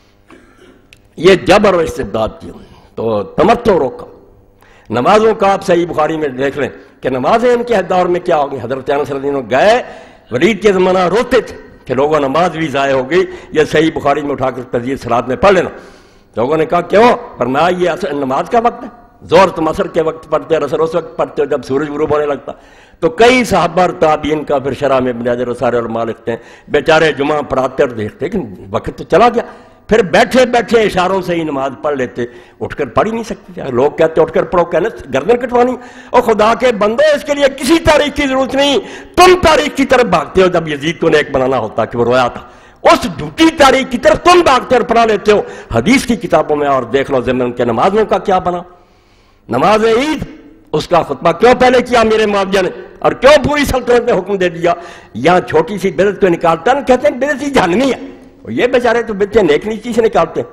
یہ جبر و استبداد کی. تو تمتع روکا. نمازوں کا آپ صحیح بخاری میں دیکھ لیں کہ نمازیں ان کے دور میں کیا ہو گئی. حضرت انس رضی اللہ عنہ گئے، ولید کے زمانہ روتے تھے کہ لوگوں نماز بھی ضائع ہو گئی، یہ صحیح بخاری میں اٹھا کر تجوید صلاۃ میں پڑھ لینا. لوگوں نے کہا کیوں؟ فرمایا یہ نماز کا وقت ہے، زور تم عصر کے وقت پڑھتے ہو، عصر اس وقت پڑھتے ہو جب سورج غروب ہونے لگتا. تو کئی صحابہ اور تابعین کا پھر شرح میں ابن حجر اور سارے علماء لکھتے ہیں بیچارے جمعہ پڑھاتے اور دیکھتے کہ وقت تو چلا گیا، پھر بیٹھے بیٹھے اشاروں سے ہی نماز پڑھ لیتے، اٹھ کر پڑھ ہی نہیں سکتے. لوگ کہتے اٹھ کر پڑھو، کہنے گردن کٹوانی. اور خدا کے بندے اس کے لیے کسی تاریخ کی ضرورت نہیں، تم تاریخ کی طرف بھاگتے ہو. جب یزید کو نیک بنانا ہوتا کہ وہ رویا تھا، اس جھوٹی تاریخ کی طرف تم بھاگتے اور پڑھا لیتے ہو. حدیث کی کتابوں میں اور دیکھ لو ضمن کے نمازوں کا کیا بنا. نماز عید اس کا خطبہ کیوں پہلے کیا میرے معاویہ نے، اور کیوں پوری سلطنت نے حکم دے دیا. یہاں چھوٹی سی بدعت کو نکالتا ہے، کہتے ہیں بدعت ہی جہنمی ہے، اور یہ بیچارے تو بچے نیک نیچی سے نکالتے ہیں.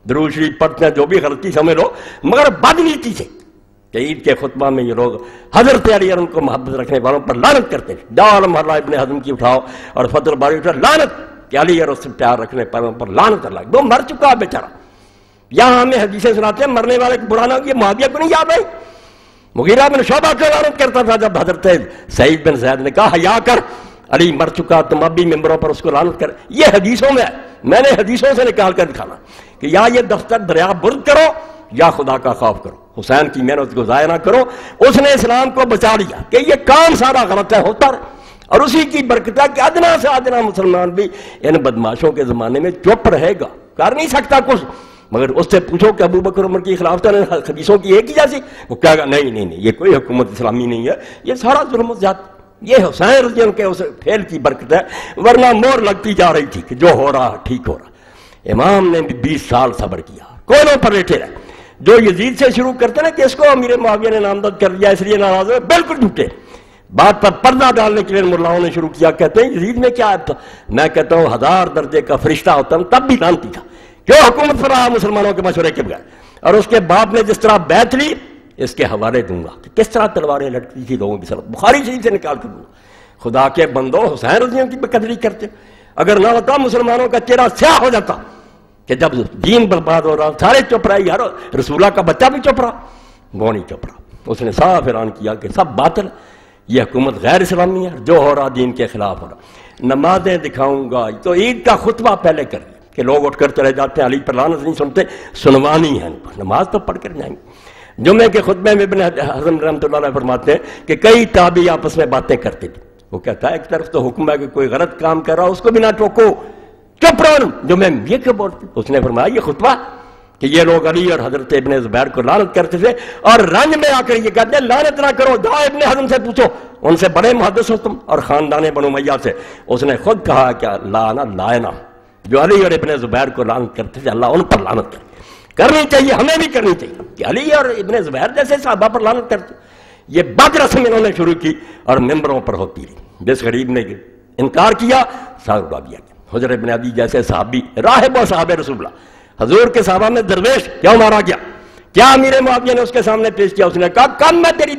درود شریف پڑھتے ہیں جو بھی غلطی سمجھ لو، مگر بدنیتی سے کہ عید کے خطبہ میں یہ لوگ حضرت علی اور ان کو محبت رکھنے والوں پر لعنت کرتے ہیں. جال محلہ ابن حزم کی اٹھاؤ اور فتح الباری اٹھاؤ، لعنت کہ علی اور اس سے پیار رکھنے والوں پر لعنت اللہ. وہ مر چکا ہے بیچارہ. یہاں ہمیں حدیثیں سناتے ہیں مرنے والے کو برانا یہ معاویہ کو نہیں یاد آئی؟ مغیرہ بن شعبہ کو لعنت کرتا تھا جب حضرت سعید بن زید نے کہا حیا کر، علی مر چکا، تم اب بھی ممبروں پر اس کو لعنت کر. یہ حدیثوں میں ہے، میں نے حدیثوں سے نکال کر دکھانا کہ یا یہ دفتر دریا برد کرو یا خدا کا خوف کرو. حسین کی محنت کو ضائع نہ کرو، اس نے اسلام کو بچا لیا کہ یہ کام سارا غلط ہے ہوتا رہے، اور اسی کی برکت ہے کہ ادنا سے ادنا مسلمان بھی ان بدماشوں کے زمانے میں چپ رہے گا. کر نہیں سکتا کچھ، مگر اس سے پوچھو کہ ابو بکر عمر کی خلافت نے حدیثوں کی ایک ہی جیسی، وہ کہے گا نہیں نہیں نہیں یہ کوئی حکومت اسلامی نہیں ہے، یہ سارا ظلم و زیادتی. یہ حسین رضی اللہ کے اس فعل کی برکت ہے، ورنہ مور لگتی جا رہی تھی کہ جو ہو رہا ٹھیک ہو رہا. امام نے بھی بیس سال صبر کیا، کونوں پر لیٹے رہے. جو یزید سے شروع کرتے نا کہ اس کو امیر معاویہ نے نامزد کر دیا اس لیے ناراض ہوئے، بالکل جھوٹے. بات پر پردہ ڈالنے کے لیے ملاؤں نے شروع کیا، کہتے ہیں یزید میں کیا عیب تھا؟ میں کہتا ہوں ہزار درجے کا فرشتہ ہوتا ہوں تب بھی لانتی تھا. کیوں حکومت پر رہا مسلمانوں کے مشورے کے بغیر؟ اور اس کے باپ نے جس طرح بیعت لی، اس کے حوالے دوں گا کہ کس طرح تلواریں لٹکتی تھی لوگوں کی سر. بخاری شریف سے نکال کر دوں گا. خدا کے بندو حسین رضی اللہ کی بقدری کرتے. اگر نہ ہوتا مسلمانوں کا چہرہ سیاہ ہو جاتا کہ جب دین برباد ہو رہا سارے چپ رہے، یار رسولہ کا بچہ بھی چپ رہا. وہ نہیں چپ رہا، اس نے صاف اعلان کیا کہ سب باطل، یہ حکومت غیر اسلامی ہے، جو ہو رہا دین کے خلاف ہو رہا. نمازیں دکھاؤں گا، تو عید کا خطبہ پہلے کر دیا کہ لوگ اٹھ کر چلے جاتے ہیں علی پر لعنت نہیں سنتے، سنوانی ہے، نماز تو پڑھ کر جائیں گے. جمعے کے خطبے میں ابن حزم رحمۃ اللہ علیہ فرماتے ہیں کہ کئی تابعی آپس میں باتیں کرتے تھے. وہ کہتا ہے ایک طرف تو حکم ہے کہ کوئی غلط کام کر رہا اس کو بھی نہ ٹوکو، چپ رہو. جو میں یہ کیوں بولتی؟ اس نے فرمایا یہ خطبہ کہ یہ لوگ علی اور حضرت ابن زبیر کو لعنت کرتے تھے، اور رنج میں آ کر یہ کہتے ہیں لعنت نہ کرو، جاؤ ابن حزم سے پوچھو، ان سے بڑے محدث ہو تم، اور خاندان بنو امیہ سے. اس نے خود کہا کہ لانا لائنا، جو علی اور ابن زبیر کو لعنت کرتے تھے اللہ ان پر لعنت کرے. کرنی چاہیے، ہمیں بھی کرنی چاہیے کہ علی اور ابن زبیر جیسے صحابہ پر لعنت کرتے. یہ بد رسم انہوں نے شروع کی اور ممبروں پر ہوتی رہی. جس غریب نے انکار کیا سر اڑا دیا. حجر ابن ابی جیسے صحابی راہب و صحابہ رسول اللہ، حضور کے صحابہ میں درویش کیوں مارا گیا؟ کیا امیر معاویہ نے اس کے سامنے پیش کیا؟ اس نے کہا کم میں تیری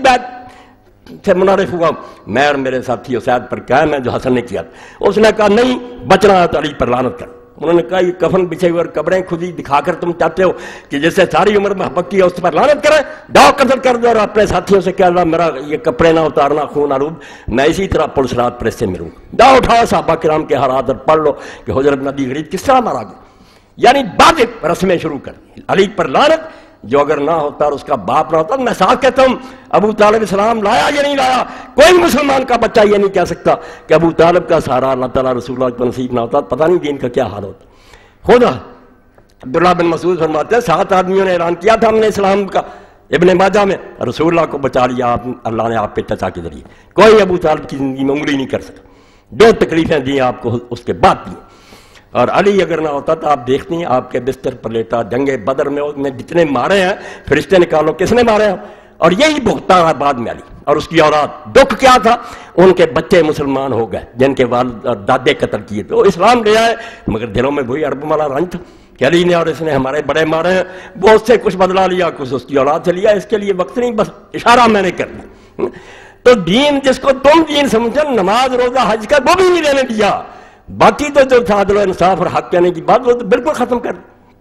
بیعت سے منعرف ہوا، میں اور میرے ساتھی اسید پر قائم ہے جو حسن نے کیا. اس نے کہا نہیں بچنا ہے تو علی پر لعنت کر. انہوں نے کہا یہ کفن بچھے ہوئے اور قبریں کھدی دکھا کر تم چاہتے ہو کہ جیسے ساری عمر محبت کی ہے اس پر لعنت کریں؟ ڈاؤ قتل کر دو اور اپنے ساتھیوں سے کہہ اللہ میرا یہ کپڑے نہ اتارنا خون آلود، میں اسی طرح پولیس رات پر اس سے ملوں. ڈاؤ اٹھاؤ صحابہ کرام کے حالات اور پڑھ لو کہ حجر بن ابی غریب کس طرح مارا گیا. یعنی بعد رسمیں شروع کر علی پر لعنت، جو اگر نہ ہوتا اور اس کا باپ نہ ہوتا. میں ساتھ کہتا ہوں ابو طالب اسلام لایا یا نہیں لایا، کوئی مسلمان کا بچہ یہ نہیں کہہ سکتا کہ ابو طالب کا سہارا اللہ تعالیٰ رسول اللہ کو نصیب نہ ہوتا، پتہ نہیں دین کا کیا حال ہوتا. خود عبداللہ بن مسعود فرماتے ہیں سات آدمیوں نے اعلان کیا تھا ہم نے اسلام کا، ابن ماجہ میں، رسول اللہ کو بچا لیا آپ اللہ نے آپ پہ چچا کے ذریعے. کوئی ابو طالب کی زندگی میں انگلی نہیں کر سکا. جو تکلیفیں دی آپ کو اس کے بعد دی. اور علی اگر نہ ہوتا تو آپ دیکھتی ہیں آپ کے بستر پر لیٹا. جنگ بدر میں اس نے جتنے مارے ہیں فرشتے نکالو کس نے مارے ہیں، اور یہی بھگتا ہے بعد میں علی اور اس کی اولاد. دکھ کیا تھا؟ ان کے بچے مسلمان ہو گئے جن کے والد اور دادے قتل کیے تھے. وہ اسلام لے آئے مگر دلوں میں وہی عرب والا رنج تھا کہ علی نے اور اس نے ہمارے بڑے مارے ہیں. وہ اس سے کچھ بدلا لیا، کچھ اس کی اولاد سے لیا. اس کے لیے وقت نہیں، بس اشارہ میں نے کر دیا. تو دین جس کو تم دین سمجھو، نماز روزہ حج کا وہ بھی نہیں لینے دیا. باقی تو جو تھا عدل و انصاف اور حق کہنے کی بات وہ تو بالکل ختم کر.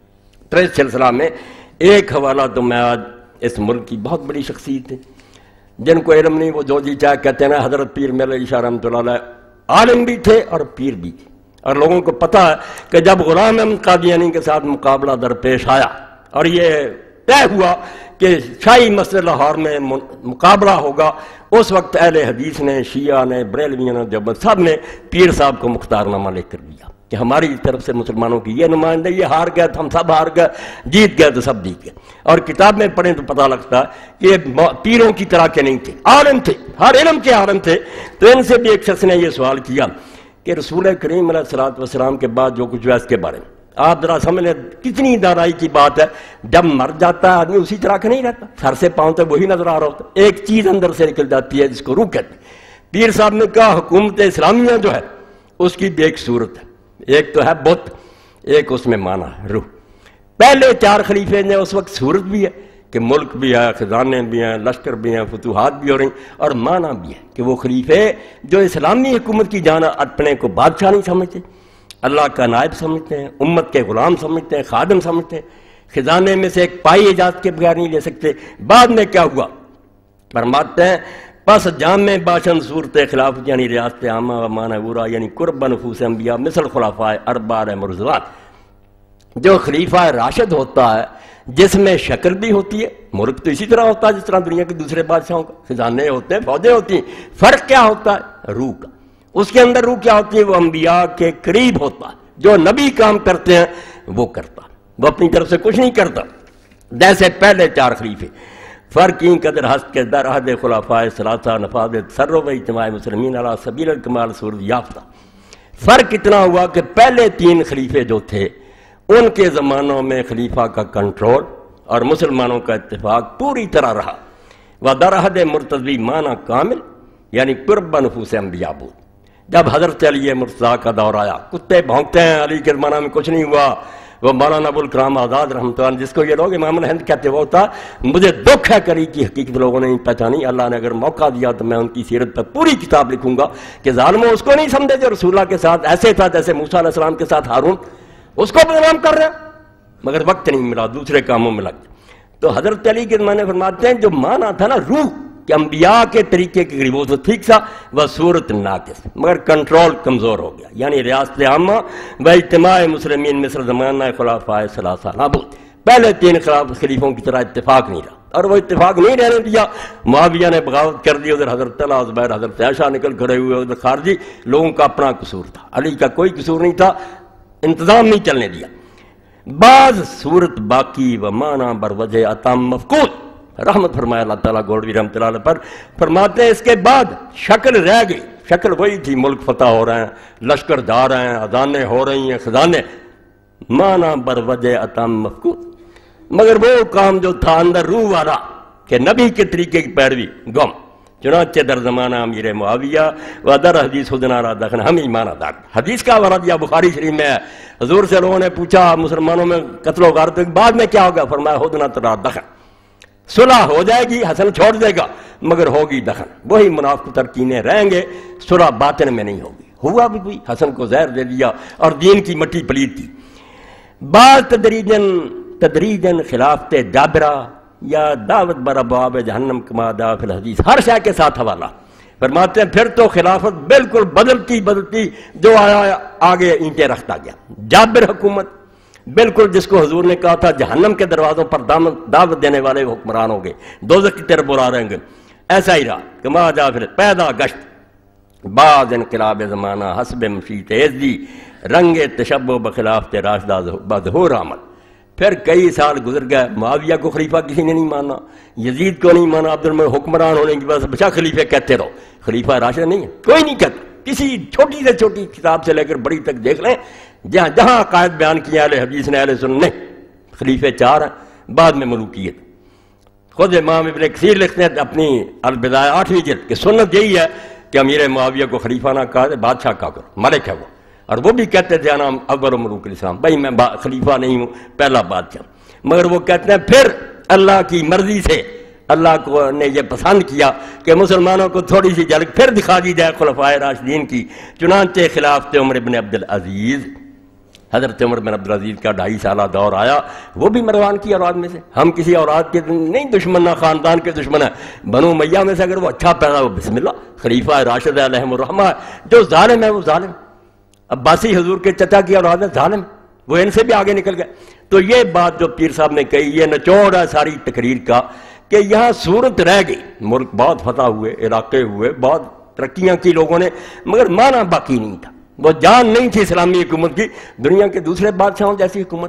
تو اس سلسلہ میں ایک حوالہ تو میں آج اس ملک کی بہت بڑی شخصیت ہے جن کو علم نہیں، وہ جو جی چاہے کہتے ہیں. حضرت پیر میرے علی شاہ رحمۃ اللہ علیہ عالم بھی تھے اور پیر بھی تھے، اور لوگوں کو پتہ ہے کہ جب غلام احمد قادیانی کے ساتھ مقابلہ درپیش آیا اور یہ طے ہوا کہ شاہی مسجد لاہور میں مقابلہ ہوگا، اس وقت اہل حدیث نے، شیعہ نے، بریلویوں نے، جب سب نے پیر صاحب کو مختار نامہ لے کر دیا کہ ہماری طرف سے مسلمانوں کی یہ نمائندہ، یہ ہار گئے تو ہم سب ہار گئے، جیت گئے تو سب جیت گئے. اور کتاب میں پڑھیں تو پتہ لگتا ہے کہ یہ پیروں کی طرح کے نہیں تھے، عالم تھے، ہر علم کے عالم تھے. تو ان سے بھی ایک شخص نے یہ سوال کیا کہ رسول کریم علیہ الصلوۃ والسلام کے بعد جو کچھ ہوا اس کے بارے میں آپ ذرا سمجھ لیں کتنی دانائی کی بات ہے. جب مر جاتا ہے آدمی اسی طرح کا نہیں رہتا، سر سے پاؤں تک وہی نظر آ رہا ہوتا، ایک چیز اندر سے نکل جاتی ہے جس کو روح کہتے ہیں. پیر صاحب نے کہا حکومت اسلامیہ جو ہے اس کی بھی ایک صورت ہے، ایک تو ہے بت، ایک اس میں معنی ہے روح. پہلے چار خلیفے نے اس وقت صورت بھی ہے کہ ملک بھی ہے، خزانے بھی ہیں، لشکر بھی ہیں، فتوحات بھی ہو رہی ہیں، اور معنی بھی ہے کہ وہ خلیفے جو اسلامی حکومت کی جانا اپنے کو بادشاہ نہیں سمجھتے، اللہ کا نائب سمجھتے ہیں، امت کے غلام سمجھتے ہیں، خادم سمجھتے ہیں، خزانے میں سے ایک پائی اجازت کے بغیر نہیں لے سکتے۔ بعد میں کیا ہوا؟ فرماتے ہیں پس جامع باشن صورت خلافت یعنی ریاست عامہ و معنی ورا یعنی قرب نفوس انبیاء مثل خلفائے اربع مرزوات، جو خلیفہ راشد ہوتا ہے جس میں شکل بھی ہوتی ہے، ملک تو اسی طرح ہوتا ہے جس طرح دنیا کے دوسرے بادشاہوں کا، خزانے ہوتے ہیں، فوجیں ہوتی ہیں، فرق کیا ہوتا ہے؟ روح کا۔ اس کے اندر روح کیا ہوتی ہے؟ وہ انبیاء کے قریب ہوتا ہے، جو نبی کام کرتے ہیں وہ کرتا، وہ اپنی طرف سے کچھ نہیں کرتا، جیسے پہلے چار خلیفے۔ فرق این قدر ہست کے در عہد خلفائے ثلاثہ نفاذ تسر و اجتماع مسلمین علی سبیل الکمال صورت یافتہ۔ فرق اتنا ہوا کہ پہلے تین خلیفے جو تھے ان کے زمانوں میں خلیفہ کا کنٹرول اور مسلمانوں کا اتفاق پوری طرح رہا، و در عہد مرتضی معنی کامل یعنی قرب نفوس انبیاء بود۔ جب حضرت علی مرتضیٰ کا دور آیا، کتے بھونکتے ہیں، علی کے زمانہ میں کچھ نہیں ہوا، وہ مولانا ابوالکلام آزاد رحمۃ اللہ جس کو یہ لوگ امام الہند کہتے وہ ہوتا، مجھے دکھ ہے کری کی حقیقت لوگوں نے نہیں پہچانی، اللہ نے اگر موقع دیا تو میں ان کی سیرت پر پوری کتاب لکھوں گا کہ ظالموں اس کو نہیں سمجھے جو رسول اللہ کے ساتھ ایسے تھا جیسے موسیٰ علیہ السلام کے ساتھ ہارون، اس کو بدنام کر رہے ہیں، مگر وقت نہیں ملا، دوسرے کاموں میں لگ۔ تو حضرت علی کے زمانے فرماتے ہیں جو معنی تھا نا روح کہ انبیاء کے طریقے کے قریب، وہ تو ٹھیک تھا، وہ صورت ناقص، مگر کنٹرول کمزور ہو گیا، یعنی ریاست عامہ و اجتماع مسلمین مصر زمانہ خلفائے ثلاثہ نابود، پہلے تین خلیفوں کی طرح اتفاق نہیں رہا، اور وہ اتفاق نہیں رہنے دیا۔ معاویہ نے بغاوت کر دی، ادھر حضرت طلحہ زبیر حضرت عائشہ نکل کھڑے ہوئے، ادھر خارجی لوگوں کا اپنا قصور تھا، علی کا کوئی قصور نہیں تھا، انتظام نہیں چلنے دیا۔ بعض صورت باقی و معنی بر وجہ اتم مفقود، رحمت فرمایا اللہ تعالیٰ گولوی رحمۃ اللہ علیہ پر، فرماتے ہیں اس کے بعد شکل رہ گئی، شکل وہی تھی، ملک فتح ہو رہے ہیں، لشکر جا رہے ہیں، اذانیں ہو رہی ہیں، خزانے، معنی بر وجہ اتم مفقود، مگر وہ کام جو تھا اندر روح والا کہ نبی کے طریقے کی پیروی گم۔ چنانچہ در زمانہ امیر معاویہ و در حدیث حدنا را دخن ہم ایمان دار، حدیث کا ورد یا بخاری شریف میں ہے، حضور سے لوگوں نے پوچھا مسلمانوں میں قتل و غارت بعد میں کیا ہوگا؟ فرمایا حدنا ترا دخن، صلح ہو جائے گی، حسن چھوڑ دے گا مگر ہوگی دخن، وہی منافق ترکینے رہیں گے، صلح باطن میں نہیں ہوگی۔ ہوا بھی بھی، حسن کو زہر دے دیا اور دین کی مٹی پلید کی۔ بعض تدریجن تدریجن خلافت جابرہ یا دعوت بر ابواب جہنم کما دعا فی الحدیث، ہر شے کے ساتھ حوالہ، فرماتے ہیں پھر تو خلافت بالکل بدلتی بدلتی جو آیا آگے اینٹیں رکھتا گیا۔ جابر حکومت بالکل جس کو حضور نے کہا تھا جہنم کے دروازوں پر دعوت دینے والے حکمران ہوں گے، دوزخ کی طرف بلا رہیں گے، ایسا ہی رہا کما جا پھر پیدا گشت بعض انقلاب زمانہ حسب مشیت عزی رنگ تشبہ بخلاف راشدہ بظہور عمل۔ پھر کئی سال گزر گئے، معاویہ کو خلیفہ کسی نے نہیں مانا، یزید کو نہیں مانا، عبد الملک حکمران ہونے کی بس بچا خلیفہ کہتے رہو، خلیفہ راشد نہیں ہے، کوئی نہیں کہتا، کسی چھوٹی سے چھوٹی کتاب سے لے کر بڑی تک دیکھ لیں، جہاں جہاں عقائد بیان کیے اہل حدیث نے اہل سنت نے، خلیفے چار ہیں، بعد میں ملوکیت۔ خود امام ابن کثیر لکھتے ہیں اپنی البدایہ آٹھویں جلد کہ سنت یہی ہے کہ امیر معاویہ کو خلیفہ نہ کہا دے، بادشاہ کہا کرو، ملک ہے وہ، اور وہ بھی کہتے تھے نام اول ملوک الاسلام، بھائی میں خلیفہ نہیں ہوں، پہلا بادشاہ، مگر وہ کہتے ہیں پھر اللہ کی مرضی سے اللہ کو نے یہ پسند کیا کہ مسلمانوں کو تھوڑی سی جھلک پھر دکھا دی جائے خلفائے راشدین کی، چنانچہ خلافت عمر بن عبدالعزیز، حضرت عمر بن عبدالعزیز کا ڈھائی سالہ دور آیا، وہ بھی مروان کی اولاد میں سے، ہم کسی اولاد کے نہیں دشمن، نہ خاندان کے دشمن ہیں، بنو امیہ میں سے اگر وہ اچھا پیدا ہو بسم اللہ، خلیفہ راشد علیہم الرحمہ، جو ظالم ہے وہ ظالم، عباسی حضور کے چچا کی اولاد ہے ظالم، وہ ان سے بھی آگے نکل گئے۔ تو یہ بات جو پیر صاحب نے کہی، یہ نچوڑ ہے ساری تقریر کا کہ یہاں صورت رہ گئی، ملک بہت فتح ہوئے، علاقے ہوئے، بہت ترقیاں کی لوگوں نے، مگر معنی باقی نہیں تھا، وہ جان نہیں تھی اسلامی حکومت کی، دنیا کے دوسرے بادشاہوں جیسی حکومت۔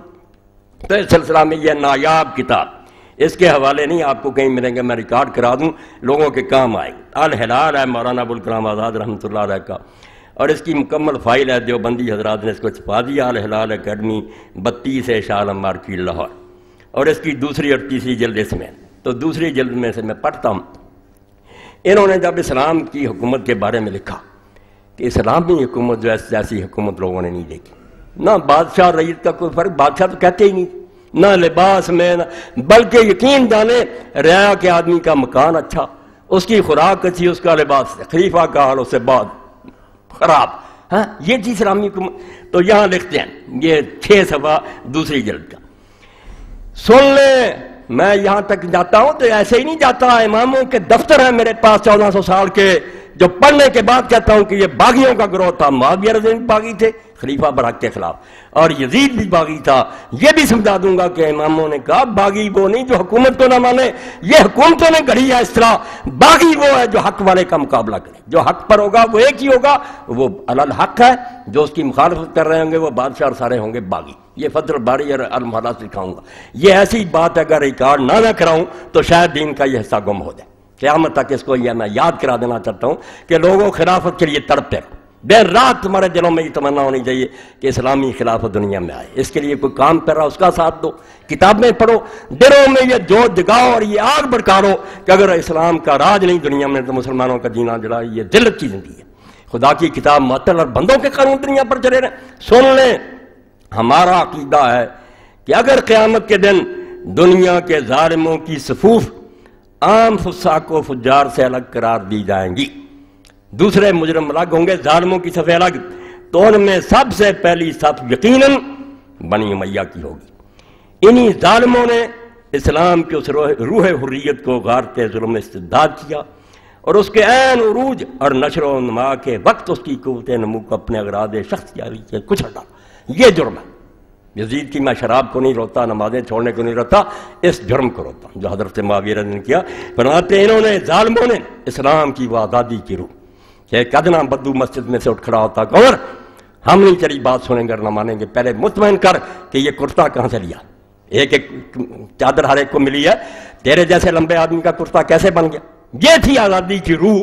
تو اس سلسلہ میں یہ نایاب کتاب، اس کے حوالے نہیں آپ کو کہیں ملیں گے، میں ریکارڈ کرا دوں، لوگوں کے کام آئے۔ الہلال ہے مولانا ابوالکلام آزاد رحمۃ اللہ علیہ کا، اور اس کی مکمل فائل ہے، دیوبندی حضرات نے اس کو چھپا دیا، الہلال اکیڈمی بتیس ہے شاہ عالم مارکیٹ لاہور، اور اس کی دوسری اور تیسری جلد اس میں۔ تو دوسری جلد میں سے میں پڑھتا ہوں، انہوں نے جب اسلام کی حکومت کے بارے میں لکھا کہ اسلامی حکومت جو ایسی حکومت لوگوں نے نہیں دیکھی، نہ بادشاہ رعیت کا کوئی فرق، بادشاہ تو کہتے ہی نہیں، نہ لباس میں نہ، بلکہ یقین جانے رعایا کے آدمی کا مکان اچھا، اس کی خوراک اچھی، اس کا لباس، خلیفہ کا حال اس سے بہت خراب. ہاں یہ چیز اسلامی کو. تو یہاں لکھتے ہیں یہ چھ صفحہ دوسری جلد کا. سن لیں میں یہاں تک جاتا ہوں تو ایسے ہی نہیں جاتا، اماموں کے دفتر ہیں میرے پاس چودہ سو سال کے، جو پڑھنے کے بعد کہتا ہوں کہ یہ باغیوں کا گروہ تھا. معاویہ رضی اللہ عنہ باغی تھے خلیفہ برحق کے خلاف، اور یزید بھی باغی تھا. یہ بھی سمجھا دوں گا کہ اماموں نے کہا باغی وہ نہیں جو حکومت کو نہ مانے، یہ حکومتوں نے گڑھی ہے اس طرح. باغی وہ ہے جو حق والے کا مقابلہ کرے، جو حق پر ہوگا وہ ایک ہی ہوگا، وہ علی الحق ہے. جو اس کی مخالفت کر رہے ہوں گے وہ بادشاہ اور سارے ہوں گے باغی. یہ فتح الباری اور المحلات لکھاؤں گا. یہ ایسی بات اگر ریکارڈ نہ نہ کراؤں تو شاید دین کا یہ حصہ گم ہو جائے. قیامت تک اس کو یہ میں یاد کرا دینا چاہتا ہوں کہ لوگوں خلافت کے لیے تڑپتے رہو. دیر رات تمہارے دلوں میں یہ تمنا ہونی چاہیے کہ اسلامی خلافت دنیا میں آئے. اس کے لیے کوئی کام کر رہا اس کا ساتھ دو، کتابیں پڑھو، دلوں میں یہ جوت جگاؤ اور یہ آگ بھڑکاؤ کہ اگر اسلام کا راج نہیں دنیا میں تو مسلمانوں کا جینا جڑا یہ ذلت کی زندگی ہے. خدا کی کتاب معطل اور بندوں کے قانون دنیا پر چلے رہے. سن لیں ہمارا عقیدہ ہے کہ اگر قیامت کے دن دنیا کے ظالموں کی صفوف عام فساق و فجار سے الگ قرار دی جائیں گی، دوسرے مجرم الگ ہوں گے، ظالموں کی صف الگ، تو ان میں سب سے پہلی صف یقیناً بنی امیہ کی ہوگی. انہی ظالموں نے اسلام کے اس روح حریت کو غارت ظلم استبداد کیا اور اس کے عین عروج اور نشر و نما کے وقت اس کی قوت نمو کو اپنے اغراض شخصیاری سے کچھ ہٹا. یہ جرم ہے. یزید کی میں شراب کو نہیں روتا، نمازیں چھوڑنے کو نہیں روتا، اس جرم کو روتا جو حضرت معاویہ رضی اللہ عنہ نے کیا. فرماتے ہیں انہوں نے ظالموں نے اسلام کی وہ آزادی کی روح کہ ایک ادنا بدو مسجد میں سے اٹھ کھڑا ہوتا کہ عمر ہم نہیں تیری بات سنیں گے اور نہ مانیں گے، پہلے مطمئن کر کہ یہ کرتا کہاں سے لیا، ایک ایک چادر ہر ایک کو ملی ہے، تیرے جیسے لمبے آدمی کا کرتا کیسے بن گیا. یہ تھی آزادی کی روح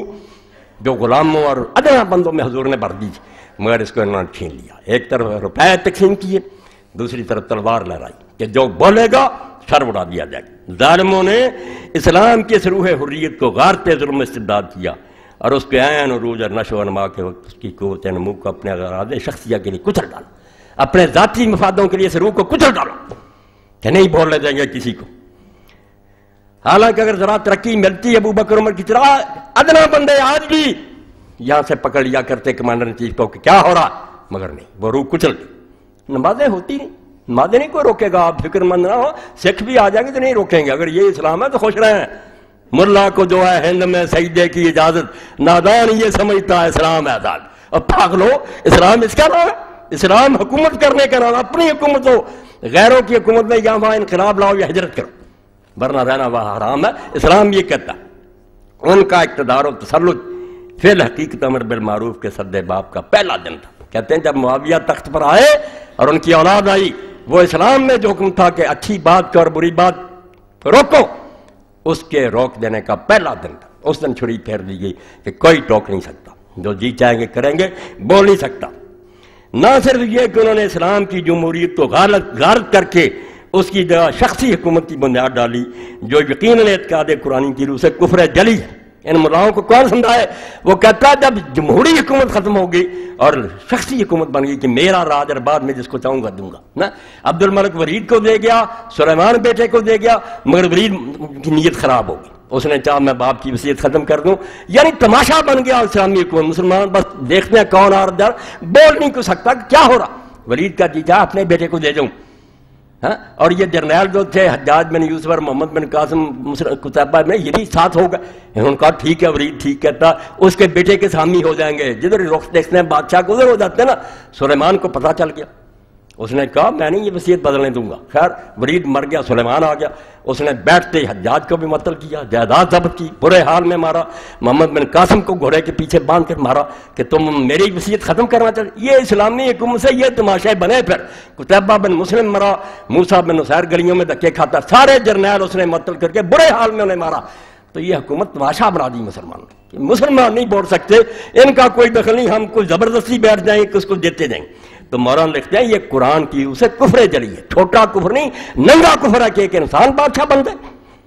جو غلاموں اور ادنا بندوں میں حضور نے بھر دی، مگر اس کو انہوں نے چھین لیا. ایک طرف روپے تقسیم کیے، دوسری طرف تلوار لہرائی کہ جو بولے گا سر اڑا دیا جائے گا. ظالموں نے اسلام کی اس روح حریت کو غارت ظلم استبداد کیا اور اس کے عین عروج اور نشو و نما کے وقت اس کی قوت نمو کو اپنے اغراض شخصیہ کے لیے کچل ڈالا، اپنے ذاتی مفادوں کے لیے اس روح کو کچل ڈالا کہ نہیں بولنے دیں گے کسی کو. حالانکہ اگر ذرا ترقی ملتی ابو بکر عمر کی طرح ادنا بندے آج بھی یہاں سے پکڑ لیا کرتے کمانڈر ان چیف کو کہ کیا ہو رہا، مگر نہیں، وہ روح کچل گئی. نمازیں ہوتی نہیں، نمازیں نہیں کوئی روکے گا. آپ فکر مند نہ ہو، سکھ بھی آ جائیں گے تو نہیں روکیں گے. اگر یہ اسلام ہے تو خوش رہیں. ملا کو جو ہے ہند میں سجدے کی اجازت، نادان یہ سمجھتا ہے اسلام ہے آزاد. اور پاگلو اسلام اس کا نام ہے، اسلام حکومت کرنے کا نام. اپنی حکومت ہو، غیروں کی حکومت میں یہاں وہاں انقلاب لاؤ یا ہجرت کرو، ورنہ رہنا وہاں حرام ہے. اسلام یہ کہتا ہے. ان کا اقتدار و تسلط فی الحقیقت امر بالمعروف کے سد باب کا پہلا دن تھا. کہتے ہیں جب معاویہ تخت پر آئے اور ان کی اولاد آئی، وہ اسلام میں جو حکم تھا کہ اچھی بات اور بری بات روکو، اس کے روک دینے کا پہلا دن تھا. اس دن چھری پھیر دی گئی کہ کوئی ٹوک نہیں سکتا، جو جی چاہیں گے کریں گے، بول نہیں سکتا. نہ صرف یہ کہ انہوں نے اسلام کی جمہوریت کو غارت غارت کر کے اس کی جگہ شخصی حکومت کی بنیاد ڈالی جو یقیناً اعتقاد قرآن کی روح سے کفر جلی ہے. ان ملاؤں کو کون سمجھائے؟ وہ کہتا جب جمہوری حکومت ختم ہوگی اور شخصی حکومت بن گئی کہ میرا راج اور بعد میں جس کو چاہوں گا دوں گا نا. عبد الملک ورید کو دے گیا، سلیمان بیٹے کو دے گیا، مگر ورید کی نیت خراب ہوگی. اس نے چاہا میں باپ کی وصیت ختم کر دوں. یعنی تماشا بن گیا اسلامی حکومت. مسلمان بس دیکھتے ہیں کون آ رہا، بول نہیں کو سکتا کہ کیا ہو رہا. ورید کا جی چاہا اپنے بیٹے کو دے دوں. ہاں اور یہ جرنیل جو تھے حجاج بن یوسف اور محمد بن قاسم قتیبہ میں یہ بھی ساتھ ہو گئے. انہوں نے کہا ٹھیک ہے ورید ٹھیک کہتا، اس کے بیٹے کے حامی ہو جائیں گے. جدھر رخ دیکھتے ہیں بادشاہ کو ادھر ہو جاتے ہیں نا. سلیمان کو پتہ چل گیا، اس نے کہا میں نہیں یہ وصیت بدلنے دوں گا. خیر ورید مر گیا، سلیمان آ گیا. اس نے بیٹھتے حجاج کو بھی مطلب کیا، جائیداد ضبط کی، برے حال میں مارا. محمد بن قاسم کو گھوڑے کے پیچھے باندھ کر مارا کہ تم میری وصیت ختم کرنا چاہتے. یہ اسلامی حکومت سے یہ تماشے بنے. پھر قتیبہ بن مسلم مرا، موسیٰ بن نصیر گلیوں میں دھکے کھاتا، سارے جرنیل اس نے مطلب کر کے برے حال میں انہیں مارا. تو یہ حکومت تماشا بنا دی مسلمان. مسلمان نہیں بول سکتے، ان کا کوئی دخل نہیں، ہم کوئی زبردستی بیٹھ جائیں کس کو دیتے جائیں. تو مولانا لکھتے ہیں یہ قرآن کی اسے کفر جلی ہے. چھوٹا کفر نہیں، ننگا کفر ہے کہ ایک انسان بادشاہ بن جائے.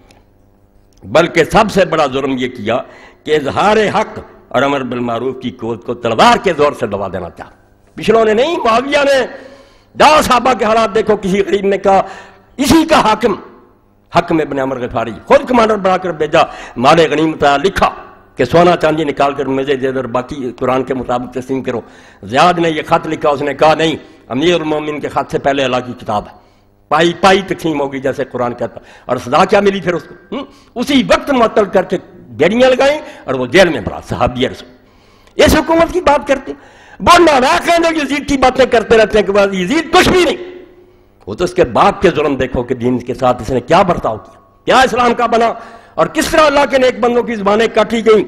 بلکہ سب سے بڑا جرم یہ کیا کہ اظہار حق اور امر بالمعروف کی قوت کو تلوار کے زور سے دبا دینا چاہا. پچھلوں نے نہیں، معاویہ نے. جاؤ صحابہ کے حالات دیکھو. کسی غریب نے کہا اسی کا حاکم حکم ابن عمر غفاری خود کمانڈر بنا کر بھیجا، مال غنیمت لکھا کہ سونا چاندی نکال کر مجھے دے در باقی قرآن کے مطابق تقسیم کرو۔ زیاد نے یہ خط لکھا، اس نے کہا نہیں، امیر المومنین کے خط سے پہلے اللہ کی کتاب ہے، پائی پائی تقسیم ہوگی جیسے قرآن کہتا۔ اور سزا کیا ملی پھر اس کو؟ اسی وقت معطل کر کے بیڑیاں لگائیں اور وہ جیل میں بھرا، صحابی رسول۔ اس حکومت کی بات کرتے وہ ناراض یزید کی باتیں کرتے رہتے ہیں کہ بعد یزید کچھ بھی نہیں، وہ تو اس کے باپ کے ظلم دیکھو کہ دین کے ساتھ اس نے کیا برتاؤ کیا، کیا اسلام کا بنا، اور کس طرح اللہ کے نیک بندوں کی زبانیں کاٹی گئیں،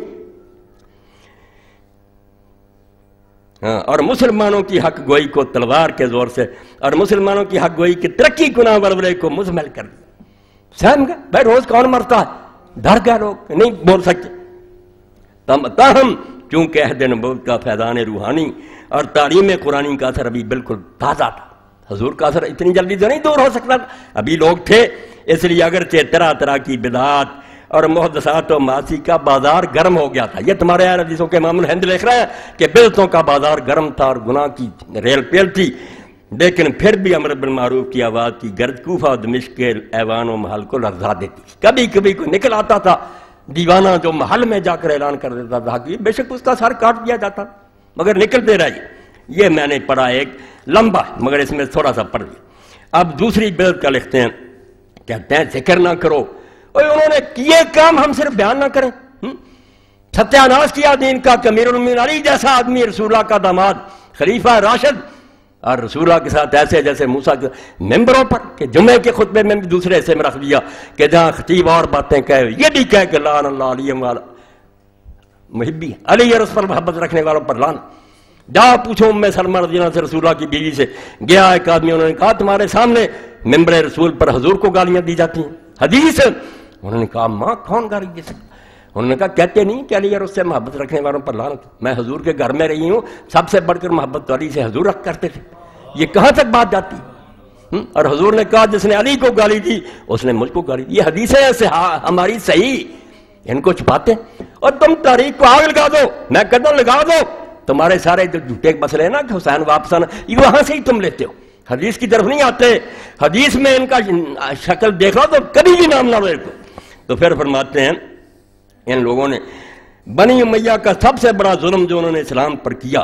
اور مسلمانوں کی حق گوئی کو تلوار کے زور سے اور مسلمانوں کی حق گوئی کی ترقی گناہ ورورے کو مزمل کر دیا۔ سہم گئے بھائی، روز کون مرتا ہے، ڈر گئے لوگ نہیں بول سکتے۔ تاہم چونکہ عہد نبوت کا فیضان روحانی اور تعلیم قرآنی کا اثر ابھی بالکل تازہ تھا، حضور کا اثر اتنی جلدی تو نہیں دور ہو سکتا تھا، ابھی لوگ تھے، اس لیے اگرچہ طرح طرح کی بدعات اور محدثات و معاصی کا بازار گرم ہو گیا تھا۔ یہ تمہارے اہل حدیثوں کے امام الہند لکھ رہے ہیں کہ بدعتوں کا بازار گرم تھا اور گناہ کی ریل پیل تھی، لیکن پھر بھی امر بالمعروف کی آواز کی گرج کوفہ و دمشق کے ایوان و محل کو لرزا دیتی۔ کبھی کبھی کوئی نکل آتا تھا دیوانہ جو محل میں جا کر اعلان کر دیتا تھا کہ بے شک اس کا سر کاٹ دیا جاتا، مگر نکلتے رہے۔ یہ میں نے پڑھا ایک لمبا، مگر اس میں تھوڑا سا پڑھ دیا۔ اب دوسری بدعت کا لکھتے ہیں، کہتے ہیں ذکر نہ کرو، اور انہوں نے کیے کام ہم صرف بیان نہ کریں۔ ستیہ ناش کیا دین کا کہ امیر المومنین علی جیسا آدمی رسول اللہ کا داماد خلیفہ راشد، اور رسول اللہ کے ساتھ ایسے جیسے موسیٰ کے ممبروں پر کہ جمعے کے خطبے میں بھی دوسرے حصے میں رکھ دیا کہ جہاں خطیب اور باتیں کہے یہ بھی کہے کہ لعن اللہ علی والا محبی علی اور اس پر محبت رکھنے والوں پر لعن۔ جا پوچھو ام سلمہ رضی اللہ سے رسول اللہ کی بیوی سے، گیا ایک آدمی، انہوں نے کہا تمہارے سامنے ممبر رسول پر حضور کو گالیاں دی جاتی ہیں، حدیث۔ انہوں نے کہا ماں کون گالی دے سکتا؟ انہوں نے کہا کہتے نہیں کہ علی اور اس سے محبت رکھنے والوں پر لعنت، میں حضور کے گھر میں رہی ہوں، سب سے بڑھ کر محبت علی سے حضور رکھ کرتے تھے، یہ کہاں تک بات جاتی؟ اور حضور نے کہا جس نے علی کو گالی دی اس نے مجھ کو گالی دی۔ یہ حدیثیں ایسے ہماری صحیح، ان کو چھپاتے ہیں، اور تم تاریخ کو آگ لگا دو، میں قدم لگا دو، تمہارے سارے جو جھوٹے مسئلے ہیں نا کہ حسین واپس آنا، یہ وہاں سے ہی تم لیتے ہو، حدیث کی طرف نہیں آتے۔ حدیث میں ان کا شکل دیکھ لو تو کبھی بھی نام نہ لو کو۔ تو پھر فرماتے ہیں ان لوگوں نے بنی امیہ کا سب سے بڑا ظلم جو انہوں نے اسلام پر کیا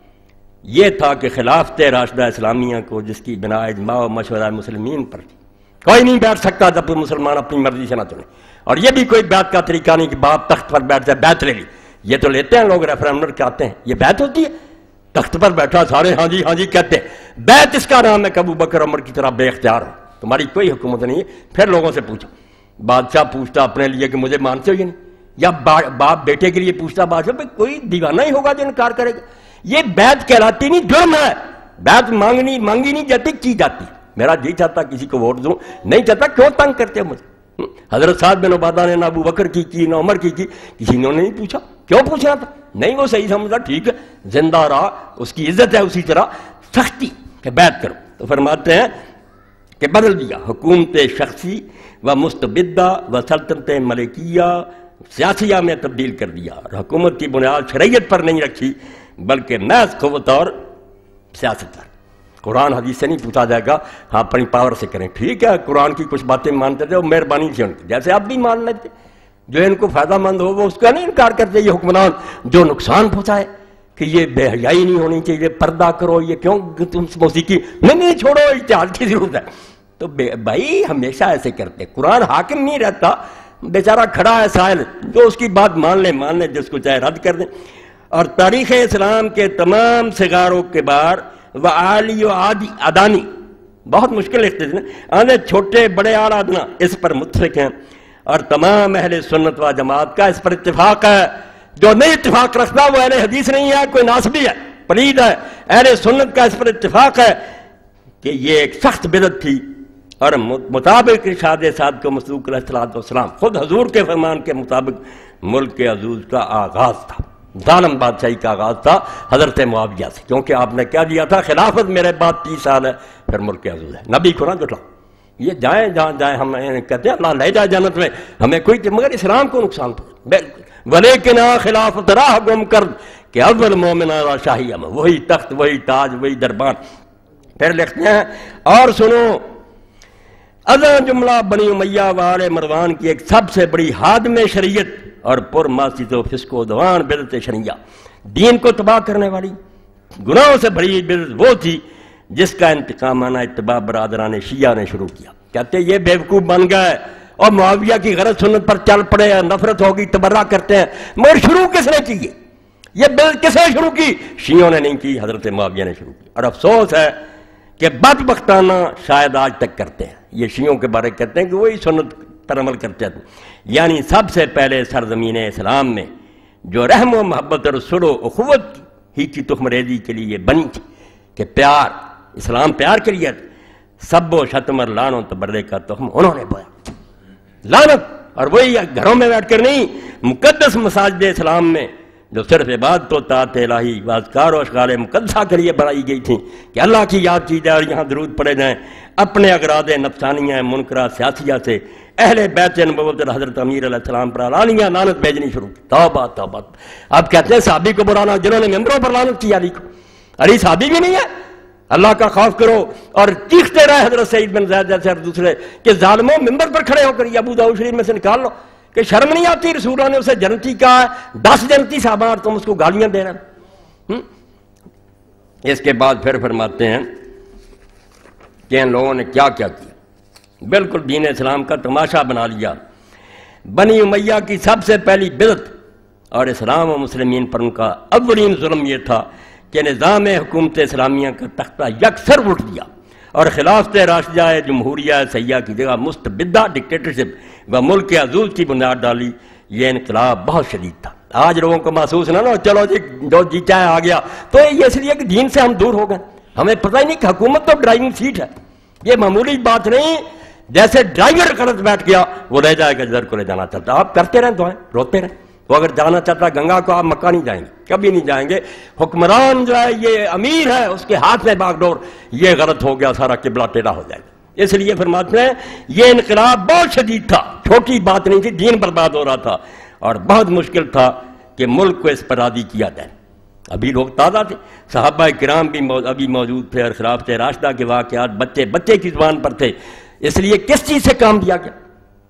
یہ تھا کہ خلافت راشدہ اسلامیہ کو، جس کی بنا اجماع و مشورہ مسلمین پر تھی، کوئی نہیں بیٹھ سکتا جب مسلمان اپنی مرضی سے نہ چنے، اور یہ بھی کوئی بیعت کا طریقہ نہیں کہ باپ تخت پر بیٹھ جائے بیعت لے لی، یہ تو لیتے ہیں لوگ ریفرنڈم کے آتے ہیں، یہ بیعت ہوتی ہے؟ تخت پر بیٹھا سارے ہاں جی ہاں جی کہتے ہیں، بیعت اس کا نام ہے کہ ابو بکر عمر کی طرح بے اختیار ہو، تمہاری کوئی حکومت نہیں ہے۔ پھر لوگوں سے پوچھو، بادشاہ پوچھتا اپنے لیے کہ مجھے مانتے ہو یا نہیں، یا باپ بیٹے کے لیے پوچھتا بادشاہ، بھائی کوئی دیوانہ ہی ہوگا جو انکار کرے گا؟ یہ بیعت کہلاتی نہیں، جرم ہے، بیعت مانگنی مانگی نہیں جاتی، کی جاتی۔ میرا جی چاہتا کسی کو ووٹ دوں، نہیں چاہتا، کیوں تنگ کرتے ہو مجھے؟ حضرت سعد بن عبادہ نے نہ ابو بکر کی کی نہ عمر کی کی، کسی نے نہیں پوچھا، کیوں پوچھنا تھا؟ نہیں وہ صحیح سمجھا، ٹھیک ہے زندہ رہا، اس کی عزت ہے، اسی طرح سختی کہ بیعت کرو۔ تو فرماتے ہیں کہ بدل دیا حکومت شخصی و مستبدہ و سلطنت ملکیہ سیاسیہ میں تبدیل کر دیا، اور حکومت کی بنیاد شریعت پر نہیں رکھی بلکہ محض قوت اور سیاست پر۔ قرآن حدیث سے نہیں پوچھا جائے گا، ہاں اپنی پاور سے کریں، ٹھیک ہے قرآن کی کچھ باتیں مانتے تھے وہ مہربانی تھی ان کی، جیسے اب بھی مان لیتے، جو ان کو فائدہ مند ہو وہ اس کا نہیں انکار کرتے۔ یہ حکمران جو نقصان پہنچائے کہ یہ بے حیائی نہیں ہونی چاہیے، پردہ کرو، یہ کیوں تم موسیقی نہیں نہیں چھوڑو، اجتہاد کی ضرورت ہے، تو بھائی ہمیشہ ایسے کرتے۔ قرآن حاکم نہیں رہتا، بیچارہ کھڑا ہے سائل، جو اس کی بات مان لے مان لے، جس کو چاہے رد کر دیں۔ اور تاریخ اسلام کے تمام صغاروں کے بار و عالی و عادی ادانی، بہت مشکل لکھتے تھے آنے، چھوٹے بڑے اعلیٰ ادنا اس پر متفق ہیں، اور تمام اہل سنت و جماعت کا اس پر اتفاق ہے۔ جو نہیں اتفاق رکھتا وہ اہل حدیث نہیں ہے، کوئی ناسبی ہے، پلید ہے۔ اہل سنت کا اس پر اتفاق ہے کہ یہ ایک سخت بدعت تھی، اور مطابق ارشاد سعد کو مسلوق علیہ السلام خود حضور کے فرمان کے مطابق ملک کے عزوز کا آغاز تھا، ظالم بادشاہی کا آغاز تھا حضرت معاویہ سے، کیونکہ آپ نے کیا دیا تھا، خلافت میرے بعد تیس سال ہے، پھر ملک کے عزوز ہے، نبی کو نہ جھٹلاؤ، یہ جائیں جہاں جائیں، ہم کہتے ہیں اللہ لے جائے جنت میں، ہمیں کوئی، مگر اسلام کو نقصان پہنچا، بالکل۔ ولیکن خلافت راہ گم کر کہ اول مومن را شاہی ہم، وہی تخت وہی تاج وہی دربان۔ پھر لکھتے ہیں اور سنو، ازاں جملہ بنی امیہ والے مروان کی ایک سب سے بڑی حادم شریعت اور پر معصیت و فسق و عدوان بدعت شرعیہ، دین کو تباہ کرنے والی گناہوں سے بھری بدعت وہ تھی جس کا انتقامانہ اتباع برادران شیعہ نے شروع کیا۔ کہتے یہ بیوقوف بن گئے اور معاویہ کی غلط سنت پر چل پڑے ہیں، نفرت ہوگی، تبرہ کرتے ہیں، مگر شروع کس نے کی؟ یہ بدعت کس نے شروع کی؟ شیعوں نے نہیں کی، حضرت معاویہ نے شروع کی۔ اور افسوس ہے کہ بدبختانہ شاید آج تک کرتے ہیں۔ یہ شیعوں کے بارے کہتے ہیں کہ وہی سنت پر عمل کرتے تھے، یعنی سب سے پہلے سرزمین اسلام میں جو رحم و محبت اور صلح و اخوت ہی کی تخم ریزی کے لیے بنی تھی کہ پیار، اسلام پیار کے لیے، سب و شتم اور لعن و تبرے کا تخم انہوں نے بویا، لعنت، اور وہی گھروں میں بیٹھ کر نہیں، مقدس مساجد اسلام میں جو صرف عبادت و طاعت الہی واذکار و اشغال مقدسہ کے لیے بنائی گئی تھیں کہ اللہ کی یاد کی جائے اور یہاں درود پڑھے جائیں، اپنے اغراض نفسانیہ منکرہ سیاسیہ سے اہل بیت نبوت حضرت امیر علیہ السلام پر علانیہ لعنت بھیجنی شروع کی۔ توبہ توبہ! اب کہتے ہیں صحابی کو برانا، جنہوں نے ممبروں پر لعنت کی علی کو، علی صحابی بھی نہیں ہے؟ اللہ کا خوف کرو، اور چیختے رہے حضرت سعید بن زید جیسے اور دوسرے کہ ظالموں ممبر پر کھڑے ہو کر یہ ابو داؤد شریف میں سے نکال لو، کہ شرم نہیں آتی؟ رسولوں نے اسے جنتی کہا ہے، دس جنتی صحابہ اور تم اس کو گالیاں دے رہے ہیں۔ اس کے بعد پھر فرماتے ہیں کہ ان لوگوں نے کیا کیا کیا، بالکل دین اسلام کا تماشا بنا لیا۔ بنی امیہ کی سب سے پہلی بدعت اور اسلام و مسلمین پر ان کا اولین ظلم یہ تھا کہ نظام حکومت اسلامیہ کا تختہ یکسر اٹھ دیا اور خلافت راشدہ جمہوریہ سیاح کی جگہ مستبدہ ڈکٹیٹرشپ و ملک عزوز کی بنیاد ڈالی۔ یہ انقلاب بہت شدید تھا۔ آج لوگوں کو محسوس نہ ہو چلو جی جو جی چاہے آ گیا، تو یہ اس لیے کہ دین سے ہم دور ہو گئے، ہمیں پتہ ہی نہیں کہ حکومت تو ڈرائیونگ سیٹ ہے، یہ معمولی بات نہیں۔ جیسے ڈرائیور غلط بیٹھ گیا وہ لے جائے گا جدھر کو لے جانا چاہتا، آپ کرتے رہیں دعائیں، روتے رہیں۔ وہ اگر جانا چاہتا گنگا کو، آپ مکہ نہیں جائیں گے، کبھی نہیں جائیں گے۔ حکمران جو ہے یہ امیر ہے، اس کے ہاتھ میں باغ ڈور، یہ غلط ہو گیا، سارا قبلہ ٹیڑھا ہو جائے گا۔ اس لیے فرماتے ہیں یہ انقلاب بہت شدید تھا، چھوٹی بات نہیں تھی، دین برباد ہو رہا تھا اور بہت مشکل تھا کہ ملک کو اس پر راضی کیا جائے۔ ابھی لوگ تازہ تھے، صحابہ کرام بھی ابھی موجود تھے اور خلافت راشدہ کے واقعات بچے بچے کی زبان پر تھے، اس لیے کس چیز سے کام دیا گیا؟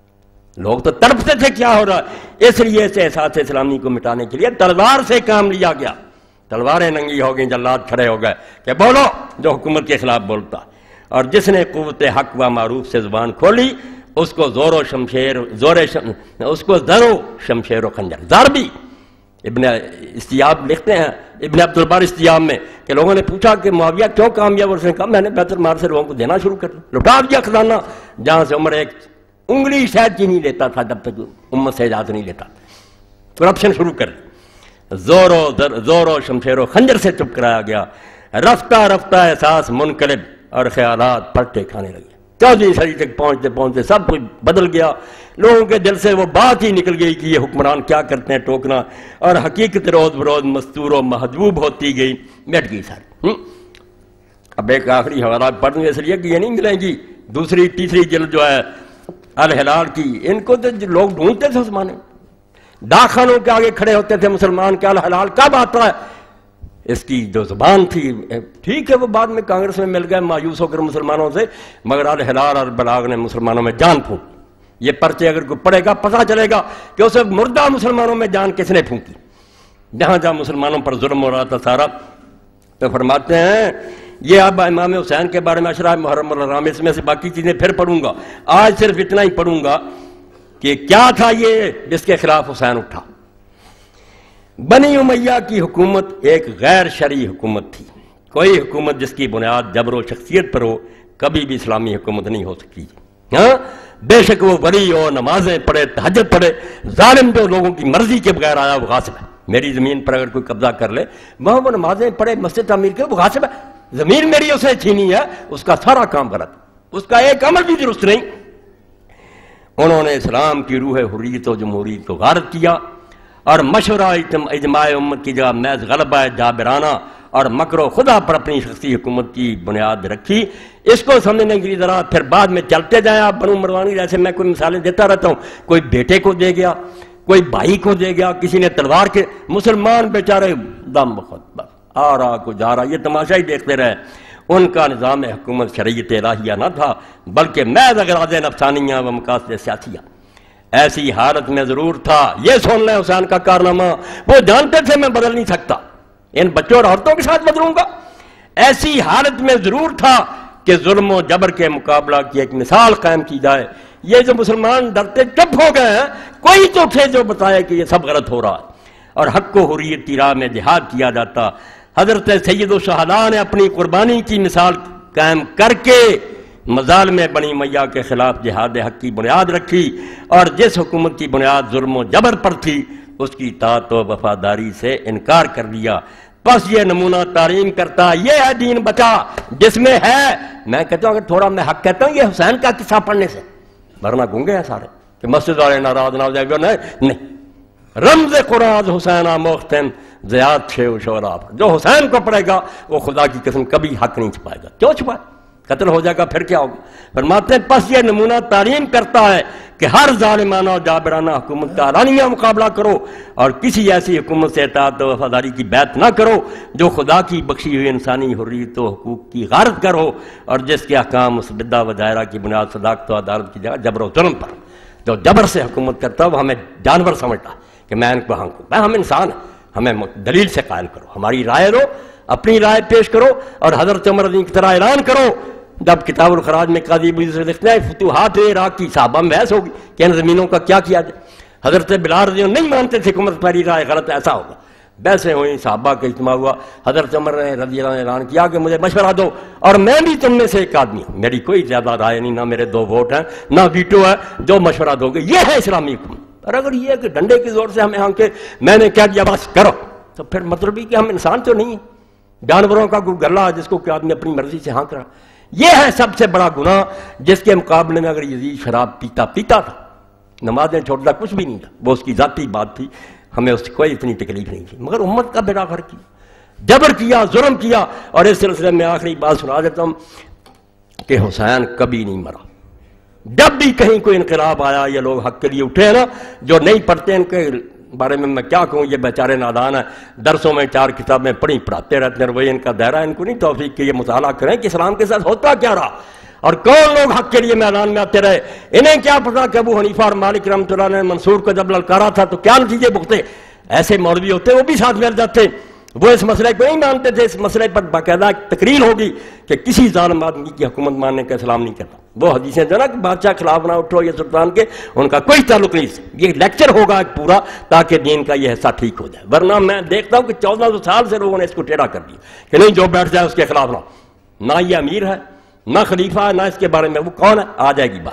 لوگ تو تڑپتے تھے کیا ہو رہا ہے، اس لیے اس احساس اسلامی کو مٹانے کے لیے تلوار سے کام لیا گیا۔ تلواریں ننگی ہو گئیں، جلاد کھڑے ہو گئے کہ بولو جو حکومت کے خلاف بولتا، اور جس نے قوت حق و معروف سے زبان کھولی اس کو زور و شمشیر زور شم اس کو زر و شمشیر و خنجر ضربی۔ ابن استیاب لکھتے ہیں ابن عبد البر استیاب میں کہ لوگوں نے پوچھا کہ معاویہ کیوں کامیاب؟ اس نے کہا میں نے بیت المال سے لوگوں کو دینا شروع کر دیا، لٹا دیا خزانہ، جہاں سے عمر ایک انگلی شاید کی نہیں لیتا تھا جب تک امت سے اجازت نہیں لیتا، کرپشن شروع کر دی۔ زور و زور و شمشیر و خنجر سے چپ کرایا گیا۔ رفتہ رفتہ احساس منقلب اور خیالات پلٹے کھانے لگے۔ چودہویں صدی تک پہنچتے پہنچتے سب کچھ بدل گیا، لوگوں کے دل سے وہ بات ہی نکل گئی کہ یہ حکمران کیا کرتے ہیں ٹوکنا، اور حقیقت روز بروز مستور و محجوب ہوتی گئی، مٹ گئی ساری۔ اب ایک آخری حوالہ پڑھ دوں اس لیے کہ یہ نہیں ملیں گی، دوسری تیسری جلد جو ہے الہلال کی، ان کو تو لوگ ڈھونڈتے تھے اس زمانے میں، ڈاکخانوں کے آگے کھڑے ہوتے تھے مسلمان کہ الہلال کب آتا ہے۔ اس کی جو زبان تھی، ٹھیک ہے وہ بعد میں کانگریس میں مل گئے مایوس ہو کر مسلمانوں سے، مگر الہلال اور بلاغ نے مسلمانوں میں جان پھونک۔ یہ پرچے اگر کوئی پڑھے گا پتہ چلے گا کہ اسے مردہ مسلمانوں میں جان کس نے پھونکی، جہاں جہاں مسلمانوں پر ظلم ہو رہا تھا سارا۔ تو فرماتے ہیں یہ اب امام حسین کے بارے میں اشرا محرم الحرام، اس میں سے باقی چیزیں پھر پڑھوں گا، آج صرف اتنا ہی پڑھوں گا کہ کیا تھا یہ جس کے خلاف حسین اٹھا۔ بنی امیہ کی حکومت ایک غیر شرعی حکومت تھی، کوئی حکومت جس کی بنیاد جبر و شخصیت پر ہو کبھی بھی اسلامی حکومت نہیں ہو سکتی۔ ہاں بے شک وہ ولی ہو، نمازیں پڑھے، تہجد پڑھے، ظالم جو لوگوں کی مرضی کے بغیر آیا وہ غاصب ہے۔ میری زمین پر اگر کوئی قبضہ کر لے، وہاں وہ نمازیں پڑھے، مسجد تعمیر کرے، وہ غاصب ہے۔ زمین میری اسے چھینی ہے، اس کا سارا کام غلط، اس کا ایک عمل بھی درست نہیں۔ انہوں نے اسلام کی روح حریت و جمہوریت کو غارت کیا اور مشورہ اجماع امت کی جگہ محض غلبہ جابرانہ اور مکر و خدا پر اپنی شخصی حکومت کی بنیاد رکھی۔ اس کو سمجھنے کے لیے ذرا پھر بعد میں چلتے جائیں آپ بنو مروانی، جیسے میں کوئی مثالیں دیتا رہتا ہوں، کوئی بیٹے کو دے گیا، کوئی بھائی کو دے گیا، کسی نے تلوار کے، مسلمان بیچارے دم بخود بس آ رہا کو جا رہا، یہ تماشا ہی دیکھتے رہے۔ ان کا نظام حکومت شریعت الہیہ نہ تھا بلکہ محض اغراض نفسانیہ و مقاصد سیاسیہ۔ ایسی حالت میں ضرور تھا، یہ سن لیں حسین کا کارنامہ، وہ جانتے تھے میں بدل نہیں سکتا، ان بچوں اور عورتوں کے ساتھ بدلوں گا۔ ایسی حالت میں ضرور تھا کہ ظلم و جبر کے مقابلہ کی ایک مثال قائم کی جائے۔ یہ جو مسلمان ڈرتے چپ ہو گئے ہیں، کوئی تو تھے جو بتائے کہ یہ سب غلط ہو رہا ہے اور حق و حریت کی راہ میں جہاد کیا جاتا۔ حضرت سید الشہداء نے اپنی قربانی کی مثال قائم کر کے مظالم بنی امیہ کے خلاف جہاد حق کی بنیاد رکھی، اور جس حکومت کی بنیاد ظلم و جبر پر تھی اس کی اطاعت و وفاداری سے انکار کر دیا۔ بس یہ نمونہ تعلیم کرتا، یہ ہے دین بچا جس میں ہے، میں کہتا ہوں اگر تھوڑا میں حق کہتا ہوں یہ حسین کا قصہ پڑھنے سے، ورنہ گونگے ہیں سارے کہ مسجد والے ناراض نہ ہو جائے گا، نہیں، رمز قرآن حسین آموختن زیاد چھے و شعراء، جو حسین کو پڑھے گا وہ خدا کی قسم کبھی حق نہیں چھپائے گا۔ کیوں چھپائے؟ قتل ہو جائے گا پھر کیا ہوگا؟ فرماتے ہیں پس یہ نمونہ تعلیم کرتا ہے کہ ہر ظالمانہ اور جابرانہ حکومت کا اعلانیہ مقابلہ کرو اور کسی ایسی حکومت سے اطاعت و وفاداری کی بیعت نہ کرو جو خدا کی بخشی ہوئی انسانی حریت و حقوق کی غارت کرو اور جس کے احکام مسبدہ و دائرہ کی بنیاد صداقت و عدالت کی جگہ جبر و ظلم پر۔ جو جبر سے حکومت کرتا وہ ہمیں جانور سمجھتا کہ میں ان کو ہانکوں، میں ہم انسان ہیں، ہمیں دلیل سے قائل کرو، ہماری رائے لو، اپنی رائے پیش کرو اور حضرت عمر رضی کی طرح اعلان کرو۔ جب کتاب الخراج میں قاضی ابو یوسف لکھتے ہیں فتوحات عراق کی صحابہ میں بحث ہوگی کہ ان زمینوں کا کیا کیا جائے، حضرت بلال رضی اللہ نہیں مانتے تھے کہ عمر پہلی رائے غلط، ایسا ہوگا، بحثیں ہوئیں، صحابہ کا اجتماع ہوا، حضرت عمر نے رضی اللہ نے اعلان کیا کہ مجھے مشورہ دو اور میں بھی تم میں سے ایک آدمی ہوں، میری کوئی زیادہ رائے نہیں، نہ میرے دو ووٹ ہیں نہ ویٹو ہے، جو مشورہ دو گے یہ ہے اسلامی حکومت۔ اور اگر یہ ہے کہ ڈنڈے کی زور سے ہمیں ہاں کے میں نے کیا کیا بس کرو، تو پھر مطلب ہی کہ ہم انسان تو نہیں ہیں، جانوروں کا کوئی گلہ جس کو کہ آدمی اپنی مرضی سے ہانک رہا۔ یہ ہے سب سے بڑا گناہ جس کے مقابلے میں اگر یزید شراب پیتا پیتا تھا، نمازیں چھوڑتا کچھ بھی نہیں تھا، وہ اس کی ذاتی بات تھی، ہمیں اس کی کوئی اتنی تکلیف نہیں تھی، مگر امت کا بیڑا غرق کیا، جبر کیا، ظلم کیا۔ اور اس سلسلے میں آخری بات سنا دیتا ہوں کہ حسین کبھی نہیں مرا۔ جب بھی کہیں کوئی انقلاب آیا یہ لوگ حق کے لیے اٹھے ہیں نا، جو نہیں پڑھتے ان کے بارے میں میں کیا کہوں، یہ بیچارے نادان ہیں، درسوں میں چار کتابیں پڑھی پڑھاتے رہتے ہیں، وہی ان کا دائرہ، ان کو نہیں توفیق کہ یہ مطالعہ کریں کہ اسلام کے ساتھ ہوتا کیا رہا اور کون لوگ حق کے لیے میدان میں آتے رہے۔ انہیں کیا پتا کہ ابو حنیفہ اور مالک رحمۃ اللہ نے منصور کو جب للکارا تھا تو کیا نتیجے بھگتے۔ ایسے مولوی ہوتے وہ بھی ساتھ مل جاتے، وہ اس مسئلے کو نہیں مانتے تھے، اس مسئلے پر باقاعدہ تقریر ہوگی کہ کسی ظالم آدمی کی حکومت ماننے کا اسلام نہیں کرتا۔ وہ حدیثیں جو نا کہ بادشاہ خلاف نہ اٹھو یہ سلطان کے، ان کا کوئی تعلق نہیں، یہ لیکچر ہوگا ایک پورا تاکہ دین کا یہ حصہ ٹھیک ہو جائے۔ ورنہ میں دیکھتا ہوں کہ چودہ سو سال سے لوگوں نے اس کو ٹیڑھا کر دیا کہ نہیں جو بیٹھ جائے اس کے خلاف نہ، نہ یہ امیر ہے نہ خلیفہ ہے، نہ اس کے بارے میں وہ کون ہے، آ جائے گی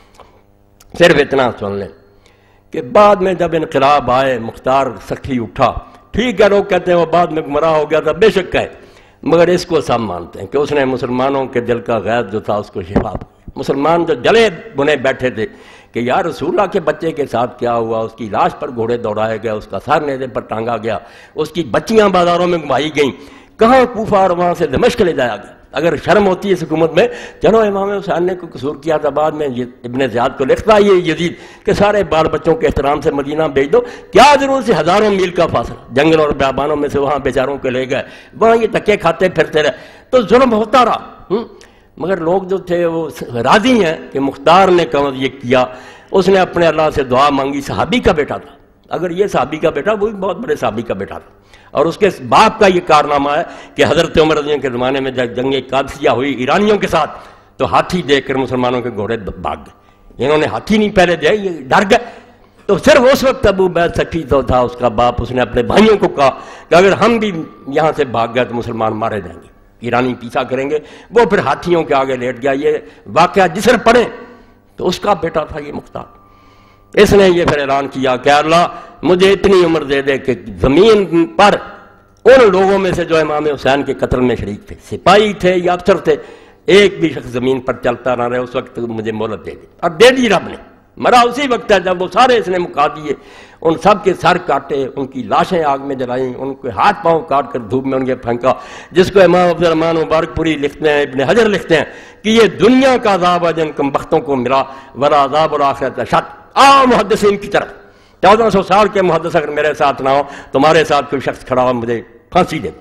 بات۔ صرف اتنا سن لیں کہ بعد میں جب انقلاب آئے مختار سخی اٹھا، ٹھیک ہے لوگ کہتے ہیں وہ بعد میں گمراہ ہو گیا تھا، بے شک ہے، مگر اس کو سب مانتے ہیں کہ اس نے مسلمانوں کے دل کا غیظ جو تھا اس کو شفا۔ مسلمان جو جلے بنے بیٹھے تھے کہ یا رسول اللہ کے بچے کے ساتھ کیا ہوا، اس کی لاش پر گھوڑے دوڑائے گئے، اس کا سر نیزے پر ٹانگا گیا، اس کی بچیاں بازاروں میں گھمائی گئیں، کہاں کوفہ اور وہاں سے دمشق لے جایا گیا۔ اگر شرم ہوتی ہے اس حکومت میں، چلو امام حسین نے کوئی قصور کیا تھا، بعد میں ابن زیاد کو لکھتا یہ یزید کہ سارے بال بچوں کے احترام سے مدینہ بھیج دو، کیا ضرورت سے ہزاروں میل کا فاصلہ، جنگل اور بیابانوں میں سے وہاں بیچاروں کے لے گئے، وہاں یہ دھکے کھاتے پھرتے رہے، تو ظلم ہوتا رہا۔ مگر لوگ جو تھے وہ راضی ہیں کہ مختار نے کم یہ کیا، اس نے اپنے اللہ سے دعا مانگی، صحابی کا بیٹا تھا، اگر یہ صحابی کا بیٹا، وہ بھی بہت بڑے صحابی کا بیٹا تھا، اور اس کے باپ کا یہ کارنامہ ہے کہ حضرت عمر رضی اللہ کے زمانے میں جب جنگ قادسیہ ہوئی ایرانیوں کے ساتھ تو ہاتھی دیکھ کر مسلمانوں کے گھوڑے بھاگ گئے، انہوں نے ہاتھی نہیں پہلے دیا، یہ ڈر گئے، تو صرف اس وقت ابو عبید سخی تو تھا اس کا باپ، اس نے اپنے بھائیوں کو کہا کہ اگر ہم بھی یہاں سے بھاگ گئے تو مسلمان مارے جائیں گے، ایرانی پیچھا کریں گے، وہ پھر ہاتھیوں کے آگے لیٹ گیا۔ یہ واقعہ جسر پڑھیں تو اس کا بیٹا تھا یہ مختار، اس نے یہ پھر اعلان کیا کہ اللہ مجھے اتنی عمر دے دے کہ زمین پر ان لوگوں میں سے جو امام حسین کے قتل میں شریک تھے، سپاہی تھے یا افسر تھے، ایک بھی شخص زمین پر چلتا نہ رہے، اس وقت مجھے مہلت دے دی، اور دے دی رب نے۔ مرا اسی وقت ہے جب وہ سارے اس نے مکا دیے، ان سب کے سر کاٹے، ان کی لاشیں آگ میں جلائیں، ان کے ہاتھ پاؤں کاٹ کر دھوپ میں ان کے پھینکا، جس کو امام عبد الرحمن مبارک پوری لکھتے ہیں، ابن حجر لکھتے ہیں کہ یہ دنیا کا عذاب ہے جن کم بختوں کو ملا، ورا عذاب الآخرت اشد۔ آ محدثین کی طرف چودہ سو سال کے محدث اگر میرے ساتھ نہ ہو، تمہارے ساتھ کوئی شخص کھڑا ہو، مجھے پھانسی دے،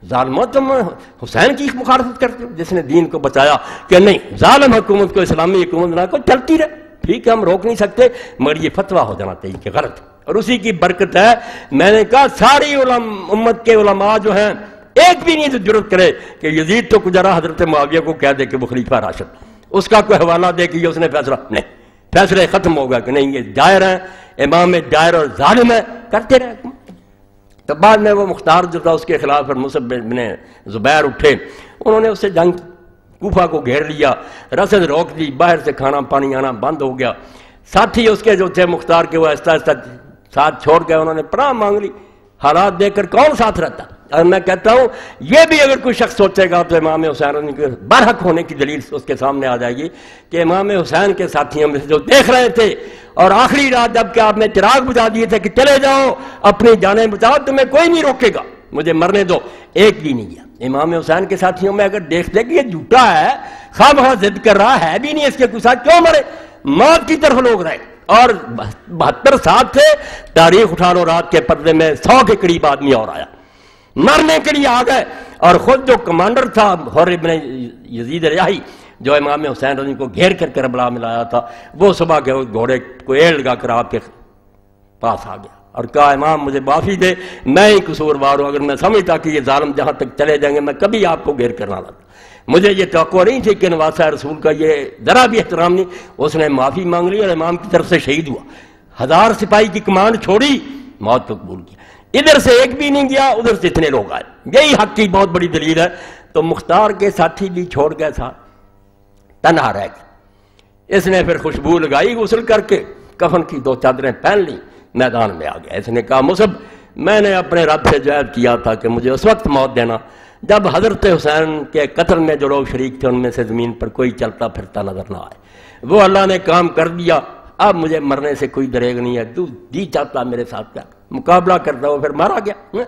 ظالموں تم حسین کی مخالفت کرتے ہو جس نے دین کو بچایا کہ نہیں ظالم حکومت کو اسلامی حکومت نہ کو چلتی رہے. ٹھیک ہے ہم روک نہیں سکتے مگر یہ فتویٰ ہو جانا چاہیے کہ غلط. اور اسی کی برکت ہے میں نے کہا ساری علم امت کے علماء جو ہیں ایک بھی نہیں تو جرت کرے کہ یزید تو کجرا حضرت معاویہ کو کہہ دے کہ وہ خلیفہ راشد, اس کا کوئی حوالہ دے کہ یہ اس نے فیصلہ نہیں, فیصلے ختم ہوگا کہ نہیں یہ جائر ہیں, امام جائر اور ظالم ہے, کرتے رہے. تو بعد میں وہ مختار جو تھا اس کے خلاف پر مصعب بن زبیر اٹھے, انہوں نے اس سے جنگ کوفہ کو گھیر لیا, رسد روک دی, باہر سے کھانا پانی آنا بند ہو گیا. ساتھی اس کے جو تھے مختار کے وہ آہستہ آہستہ ساتھ چھوڑ گئے, انہوں نے پناہ مانگ لی. حالات دیکھ کر کون ساتھ رہتا؟ اور میں کہتا ہوں یہ بھی اگر کوئی شخص سوچے گا تو امام حسین کے برحق ہونے کی دلیل اس کے سامنے آ جائے گی کہ امام حسین کے ساتھیوں میں سے جو دیکھ رہے تھے اور آخری رات جب کہ آپ نے چراغ بجھا دیے تھے کہ چلے جاؤ اپنی جانیں بچاؤ, تمہیں کوئی نہیں روکے گا, مجھے مرنے دو, ایک بھی نہیں گیا. امام حسین کے ساتھیوں میں اگر دیکھتے کہ یہ جھوٹا ہے, خواہ بخواہ ضد کر رہا ہے بھی نہیں, اس کے کچھ ساتھ کیوں مرے, موت کی طرف لوگ رہے. اور بہتر ساتھ تھے, تاریخ اٹھا لو, رات کے پردے میں سو کے قریب آدمی اور آیا, مرنے کے لیے آ گئے. اور خود جو کمانڈر تھا حر ابن یزید ریاحی جو امام حسین رضی کو گھیر کر کربلا میں لایا تھا, وہ صبح کے گھوڑے کو ایڑ لگا کر آپ کے پاس آ گیا اور کہا امام مجھے معافی دے, میں ہی قصوروار ہوں, اگر میں سمجھتا کہ یہ ظالم جہاں تک چلے جائیں گے میں کبھی آپ کو گھیر کرنا لاتا. مجھے یہ توقع نہیں تھی کہ نواسہ رسول کا یہ ذرا بھی احترام نہیں. اس نے معافی مانگ لی اور امام کی طرف سے شہید ہوا. ہزار سپاہی کی کمانڈ چھوڑی, موت کو قبول کیا. ادھر سے ایک بھی نہیں گیا, ادھر سے اتنے لوگ آئے. یہی حق کی بہت بڑی دلیل ہے. تو مختار کے ساتھی بھی چھوڑ گئے تھا, تنہا رہ گیا. اس نے پھر خوشبو لگائی, غسل کر کے کفن کی دو چادریں پہن لی, میدان میں آ گیا. اس نے کہا مصعب میں نے اپنے رب سے جہاد کیا تھا کہ مجھے اس وقت موت دینا جب حضرت حسین کے قتل میں جو لوگ شریک تھے ان میں سے زمین پر کوئی چلتا پھرتا نظر نہ آئے. وہ اللہ نے کام کر دیا, اب مجھے مرنے سے کوئی دریغ نہیں ہے, تو جی چاہتا میرے ساتھ کیا مقابلہ کرتا, وہ پھر مارا گیا.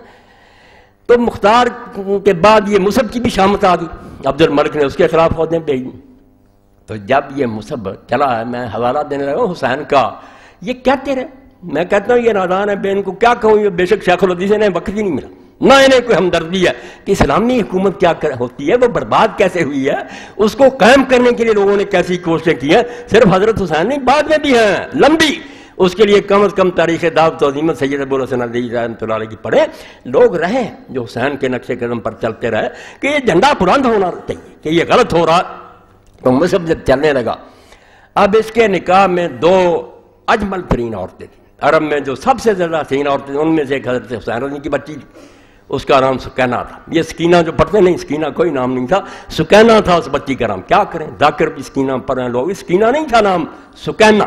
تو مختار کے بعد یہ مصعب کی بھی شامت آ گئی. عبد الملک نے اس کے خلاف فوجیں بھیج دی. تو جب یہ مصعب چلا ہے, میں حوالہ دینے لگا ہوں حسین کا, یہ کہتے رہے. میں کہتا ہوں یہ نادان ہے, بے ان کو کیا کہوں, یہ بے شک شیخ الحدیث نے وقت ہی نہیں ملا, نہ انہیں کوئی ہمدردی ہے کہ اسلامی حکومت کیا ہوتی ہے, وہ برباد کیسے ہوئی ہے, اس کو قائم کرنے کے لیے لوگوں نے کیسی کوششیں کی ہیں. صرف حضرت حسین نہیں, بعد میں بھی ہیں لمبی. اس کے لیے کم از کم تاریخ دعوت و عظیمت سید ابو الحسن علی رحمۃ اللہ علیہ کی پڑھیں. لوگ رہے جو حسین کے نقش قدم پر چلتے رہے کہ یہ جھنڈا بلند ہونا چاہیے, کہ یہ غلط ہو رہا. تو مصعب جب چلنے لگا, اب اس کے نکاح میں دو اجمل ترین عورتیں تھیں عرب میں, جو سب سے زیادہ حسین عورتیں, ان میں سے ایک حضرت حسین رضی کی بچی تھی, اس کا نام سکینہ تھا. یہ سکینہ جو پڑھتے نہیں, سکینہ کوئی نام نہیں تھا, سکینہ تھا اس بچی کا نام. کیا کریں, ذاکر بھی سکینہ پڑھ رہے ہیں لوگ, سکینہ نہیں تھا نام, سکینہ.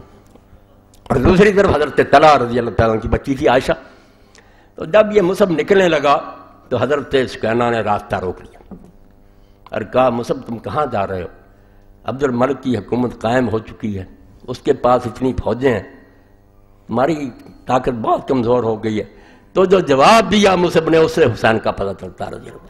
اور دوسری طرف حضرت طلحہ رضی اللہ تعالیٰ کی بچی تھی عائشہ. تو جب یہ مصعب نکلنے لگا تو حضرت سکینہ نے راستہ روک لیا اور کہا مصعب تم کہاں جا رہے ہو, عبد الملک کی حکومت قائم ہو چکی ہے, اس کے پاس اتنی فوجیں ہیں, ہماری طاقت بہت کمزور ہو گئی ہے. تو جو جواب دیا مصعب نے اس سے حسین کا پتہ چلتا رضی اللہ.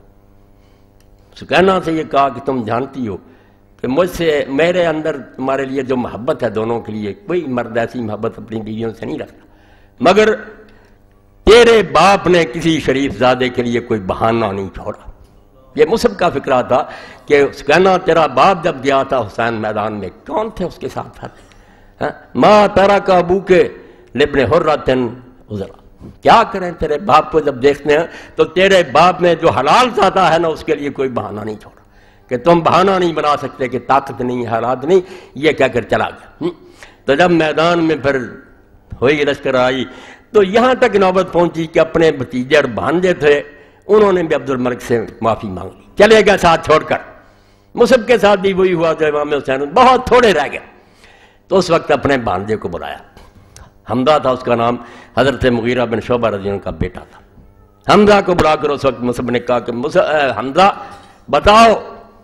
سکینہ سے یہ کہا کہ تم جانتی ہو کہ مجھ سے, میرے اندر تمہارے لیے جو محبت ہے دونوں کے لیے, کوئی مرد ایسی محبت اپنی بیویوں سے نہیں رکھتا, مگر تیرے باپ نے کسی شریف زادے کے لیے کوئی بہانہ نہیں چھوڑا. یہ مصعب کا فکرہ تھا کہ سکینہ تیرا باپ جب گیا تھا حسین میدان میں, کون تھے اس کے ساتھ تھے, ماں تارا کا ابو کے لبن حرتن عذرا, کیا کریں تیرے باپ کو جب دیکھتے ہیں تو تیرے باپ میں جو حلال زادہ ہے نا اس کے لیے کوئی بہانہ نہیں چھوڑا, کہ تم بہانہ نہیں بنا سکتے کہ طاقت نہیں, حالات نہیں, یہ کہہ کر چلا گیا. تو جب میدان میں پھر ہوئی لشکر آئی تو یہاں تک نوبت پہنچی کہ اپنے بھتیجے اور بھانجے تھے, انہوں نے بھی عبد الملک سے معافی مانگ لی, چلے گئے ساتھ چھوڑ کر. مصعب کے ساتھ بھی وہی ہوا جو امام حسین, بہت تھوڑے رہ گئے. تو اس وقت اپنے بھانجے کو بلایا, حمزہ تھا اس کا نام, حضرت مغیرہ بن شعبہ رضی اللہ عنہ کا بیٹا تھا. حمزہ کو بلا کر اس وقت مصعب نے کہا کہ حمزہ بتاؤ.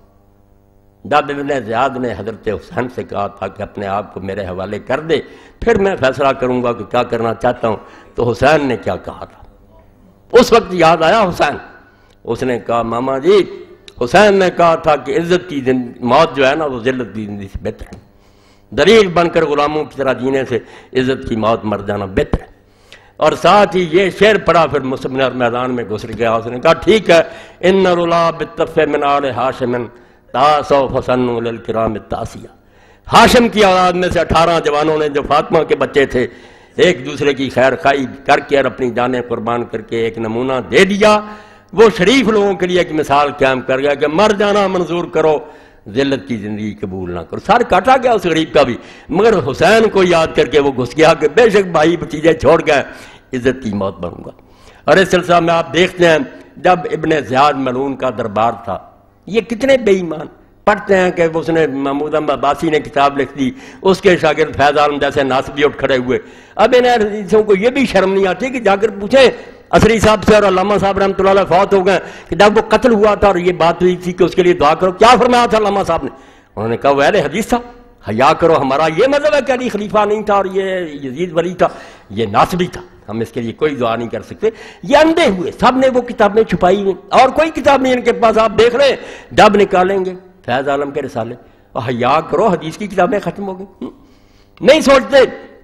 جب ابن زیاد نے حضرت حسین سے کہا تھا کہ اپنے آپ کو میرے حوالے کر دے, پھر میں فیصلہ کروں گا کہ کیا کرنا چاہتا ہوں, تو حسین نے کیا کہا تھا. اس وقت یاد آیا حسین, اس نے کہا ماما جی, حسین نے کہا تھا کہ عزت کی موت جو ہے نا وہ ذلت کی زندگی سے بہتر ہے, دلیل بن کر غلاموں کی طرح جینے سے عزت کی موت مر جانا بہتر ہے. اور ساتھ ہی یہ شعر پڑھا، پھر مصعب نے میدان میں گھس گیا، اس نے کہا ٹھیک ہے، ان رلا بالطف من آل ہاشم تاسو فسنوا للکرام التاسیہ، ہاشم کی اولاد میں سے اٹھارہ جوانوں نے جو فاطمہ کے بچے تھے ایک دوسرے کی خیر خواہی کر کے اور اپنی جانیں قربان کر کے ایک نمونہ دے دیا، وہ شریف لوگوں کے لیے ایک مثال قائم کر گیا کہ مر جانا منظور کرو، ذلت کی زندگی قبول نہ کرو۔ سر کاٹا گیا اس غریب کا بھی، مگر حسین کو یاد کر کے وہ گھس گیا کہ بے شک بھائی بھتیجے چھوڑ گئے، عزت کی موت مروں گا۔ اور اس سلسلہ میں آپ دیکھتے ہیں جب ابن زیاد ملعون کا دربار تھا، یہ کتنے بے ایمان، پڑھتے ہیں کہ اس نے محمود عباسی نے کتاب لکھ دی، اس کے شاگرد فیض عالم جیسے ناصبی اٹھ کھڑے ہوئے۔ اب ان حدیثوں کو یہ بھی شرم نہیں آتی کہ جا کر پوچھیں عصری صاحب سے، اور علامہ صاحب رحمۃ اللہ علیہ فوت ہو گئے، کہ جب وہ قتل ہوا تھا اور یہ بات ہوئی تھی کہ اس کے لیے دعا کرو، کیا فرمایا تھا علامہ صاحب نے؟ انہوں نے کہا وہ اہل حدیث تھا، حیا کرو، ہمارا یہ مذہب ہے کہ علی خلیفہ نہیں تھا اور یہ یزید ولی تھا، یہ ناصبی تھا، ہم اس کے لیے کوئی دعا نہیں کر سکتے۔ یہ اندھے ہوئے، سب نے وہ کتابیں چھپائی ہوئی، اور کوئی کتاب نہیں ان کے پاس، آپ دیکھ رہے ہیں جب نکالیں گے فیض عالم کے رسالے، اور حیا کرو، حدیث کی کتابیں ختم ہو گئی، نہیں سوچتے۔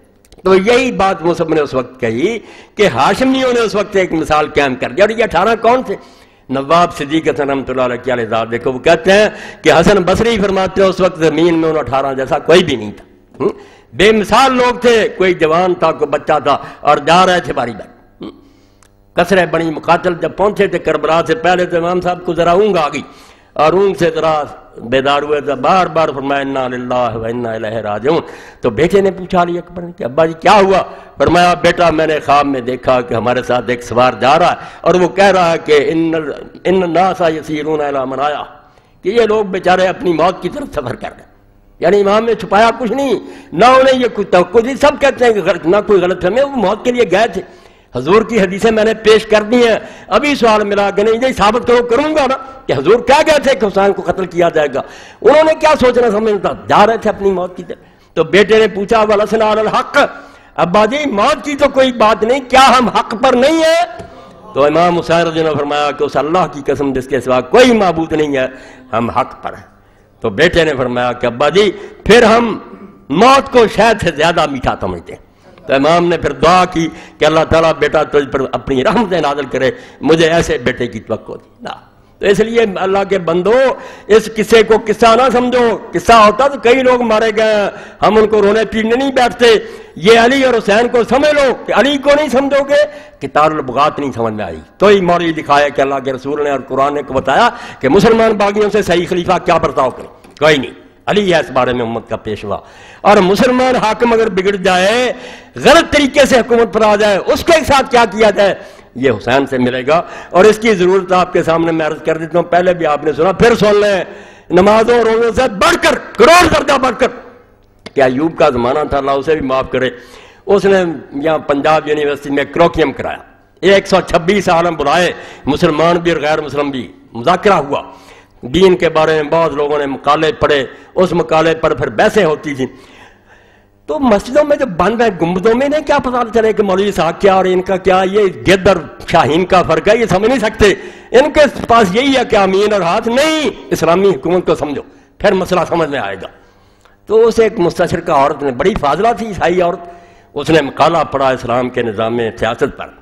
تو یہی بات مصعب نے اس وقت کہی کہ ہاشمیوں نے اس وقت ایک مثال قائم کر دیا، اور یہ اٹھارہ کون تھے؟ نواب صدیق حسن رحمۃ اللہ علیہ کے ذات، دیکھو وہ کہتے ہیں کہ حسن بصری فرماتے ہیں اس وقت زمین میں ان اٹھارہ جیسا کوئی بھی نہیں تھا، بے مثال لوگ تھے، کوئی جوان تھا، کوئی بچہ تھا، اور جا رہے تھے باری باری، کثرے بڑی مقاتل جب پہنچے تھے کربلا سے پہلے تو امام صاحب کو ذرا اونگ آ گئی، اور اونگ سے ذرا بیدار ہوئے تو بار بار فرمایا انا للہ و انا الیہ راجعون۔ تو بیٹے نے پوچھا علی اکبر نے کہ ابا جی کیا ہوا؟ فرمایا بیٹا میں نے خواب میں دیکھا کہ ہمارے ساتھ ایک سوار جا رہا ہے، اور وہ کہہ رہا ہے کہ ان ان الناس یسیرون الی منایا، کہ یہ لوگ بیچارے اپنی موت کی طرف سفر کر رہے ہیں۔ یعنی امام نے چھپایا کچھ نہیں، نہ انہیں یہ کچھ توقع تھی، سب کہتے ہیں کہ غلط نہ کوئی غلط فہمی، وہ موت کے لیے گئے تھے۔ حضور کی حدیثیں میں نے پیش کر دی ہیں، ابھی سوال ملا کہ نہیں جی ثابت کرو، کروں گا نا کہ حضور کیا گئے تھے کہ حسین کو قتل کیا جائے گا، انہوں نے کیا سوچنا سمجھنا، جا رہے تھے اپنی موت کی طرف۔ تو بیٹے نے پوچھا وَلَسْنَا عَلَى الْحَقِّ، ابا جی موت کی تو کوئی بات نہیں، کیا ہم حق پر نہیں ہیں؟ تو امام حسین رضی اللہ عنہ نے فرمایا کہ اس اللہ کی قسم جس کے سوا کوئی معبود نہیں ہے، ہم حق پر ہیں۔ تو بیٹے نے فرمایا کہ ابا جی پھر ہم موت کو شاید سے زیادہ میٹھا سمجھتے ہیں۔ تو امام نے پھر دعا کی کہ اللہ تعالیٰ بیٹا تجھ پر اپنی رحمتیں نازل کرے، مجھے ایسے بیٹے کی توقع دی۔ تو اس لیے اللہ کے بندو اس قصے کو قصہ نہ سمجھو، قصہ ہوتا تو کئی لوگ مارے گئے، ہم ان کو رونے پیٹنے نہیں بیٹھتے۔ یہ علی اور حسین کو سمجھ لو کہ علی کو نہیں سمجھو گے کتاب البغات نہیں سمجھ میں آئی۔ تو ہی مولوی دکھایا کہ اللہ کے رسول نے اور قرآن نے کو بتایا کہ مسلمان باغیوں سے صحیح خلیفہ کیا برتاؤ کرے، کوئی نہیں، علی ہے اس بارے میں امت کا پیشوا۔ اور مسلمان حاکم اگر بگڑ جائے، غلط طریقے سے حکومت پر آ جائے، اس کے ساتھ کیا کیا جائے، یہ حسین سے ملے گا۔ اور اس کی ضرورت آپ کے سامنے میں عرض کر دیتا ہوں، پہلے بھی آپ نے سنا، پھر سن لیں، نمازوں روزوں سے بڑھ کر، کروڑ درجہ بڑھ کر، کہ ایوب کا زمانہ تھا، اللہ اسے بھی معاف کرے، اس نے یہاں پنجاب یونیورسٹی میں کروکیم کرایا، ایک سو چھبیس عالم بلائے، مسلمان بھی اور غیر مسلم بھی، مذاکرہ ہوا، دین کے بارے میں بہت لوگوں نے مقالے پڑھے، اس مقالے پر پھر بحثیں ہوتی تھیں۔ تو مسجدوں میں جو بند ہے گنبدوں میں نہیں کیا پتہ چلے کہ مولوی صاحب کیا اور ان کا کیا، یہ گد اور شاہین کا فرق ہے، یہ سمجھ نہیں سکتے، ان کے پاس یہی ہے کہ امین اور ہاتھ نہیں، اسلامی حکومت کو سمجھو، پھر مسئلہ سمجھ میں آئے گا۔ تو اسے ایک مستشرقہ عورت نے، بڑی فاضلہ تھی عیسائی عورت، اس نے مقالہ پڑھا اسلام کے نظام سیاست پر،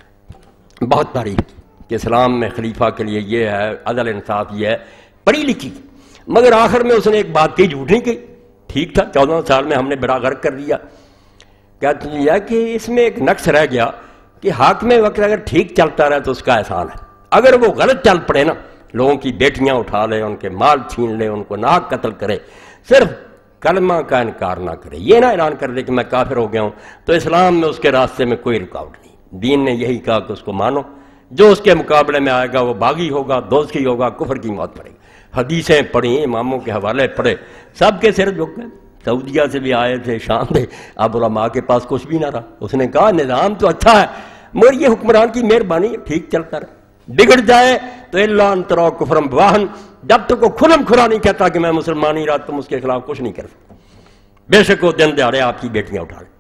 بہت تعریف کی کہ اسلام میں خلیفہ کے لیے یہ ہے، عدل انصاف یہ ہے، پڑھی لکھی، مگر آخر میں اس نے ایک بات کی، جھوٹ نہیں کی، ٹھیک تھا، چودہ سال میں ہم نے بڑا غرق کر دیا۔ کہتے ہیں کہ اس میں ایک نقص رہ گیا کہ حاکم وقت اگر ٹھیک چلتا رہے تو اس کا احسان ہے، اگر وہ غلط چل پڑے نا، لوگوں کی بیٹیاں اٹھا لے، ان کے مال چھین لے، ان کو ناحق قتل کرے، صرف کلمہ کا انکار نہ کرے، یہ نہ اعلان کر دے کہ میں کافر ہو گیا ہوں، تو اسلام میں اس کے راستے میں کوئی رکاوٹ نہیں۔ دین نے یہی کہا کہ اس کو مانو، جو اس کے مقابلے میں آئے گا وہ باغی ہوگا، دوزخی ہوگا، کفر کی موت پڑے گی۔ حدیثیں پڑھی، اماموں کے حوالے پڑھے، سب کے سر جھک گئے۔ سعودیہ سے بھی آئے تھے، شام میں، اب علماء کے پاس کچھ بھی نہ رہا، اس نے کہا نظام تو اچھا ہے مگر یہ حکمران کی مہربانی ٹھیک چلتا رہے، بگڑ جائے تو الا ان تروا کفرا بواحا، جب تک وہ کھلم کھلا نہیں کہتا کہ میں مسلمان ہی رہا تم اس کے خلاف کچھ نہیں کر سکتے، بے شک وہ دن دہاڑے آپ کی بیٹیاں اٹھا لیں۔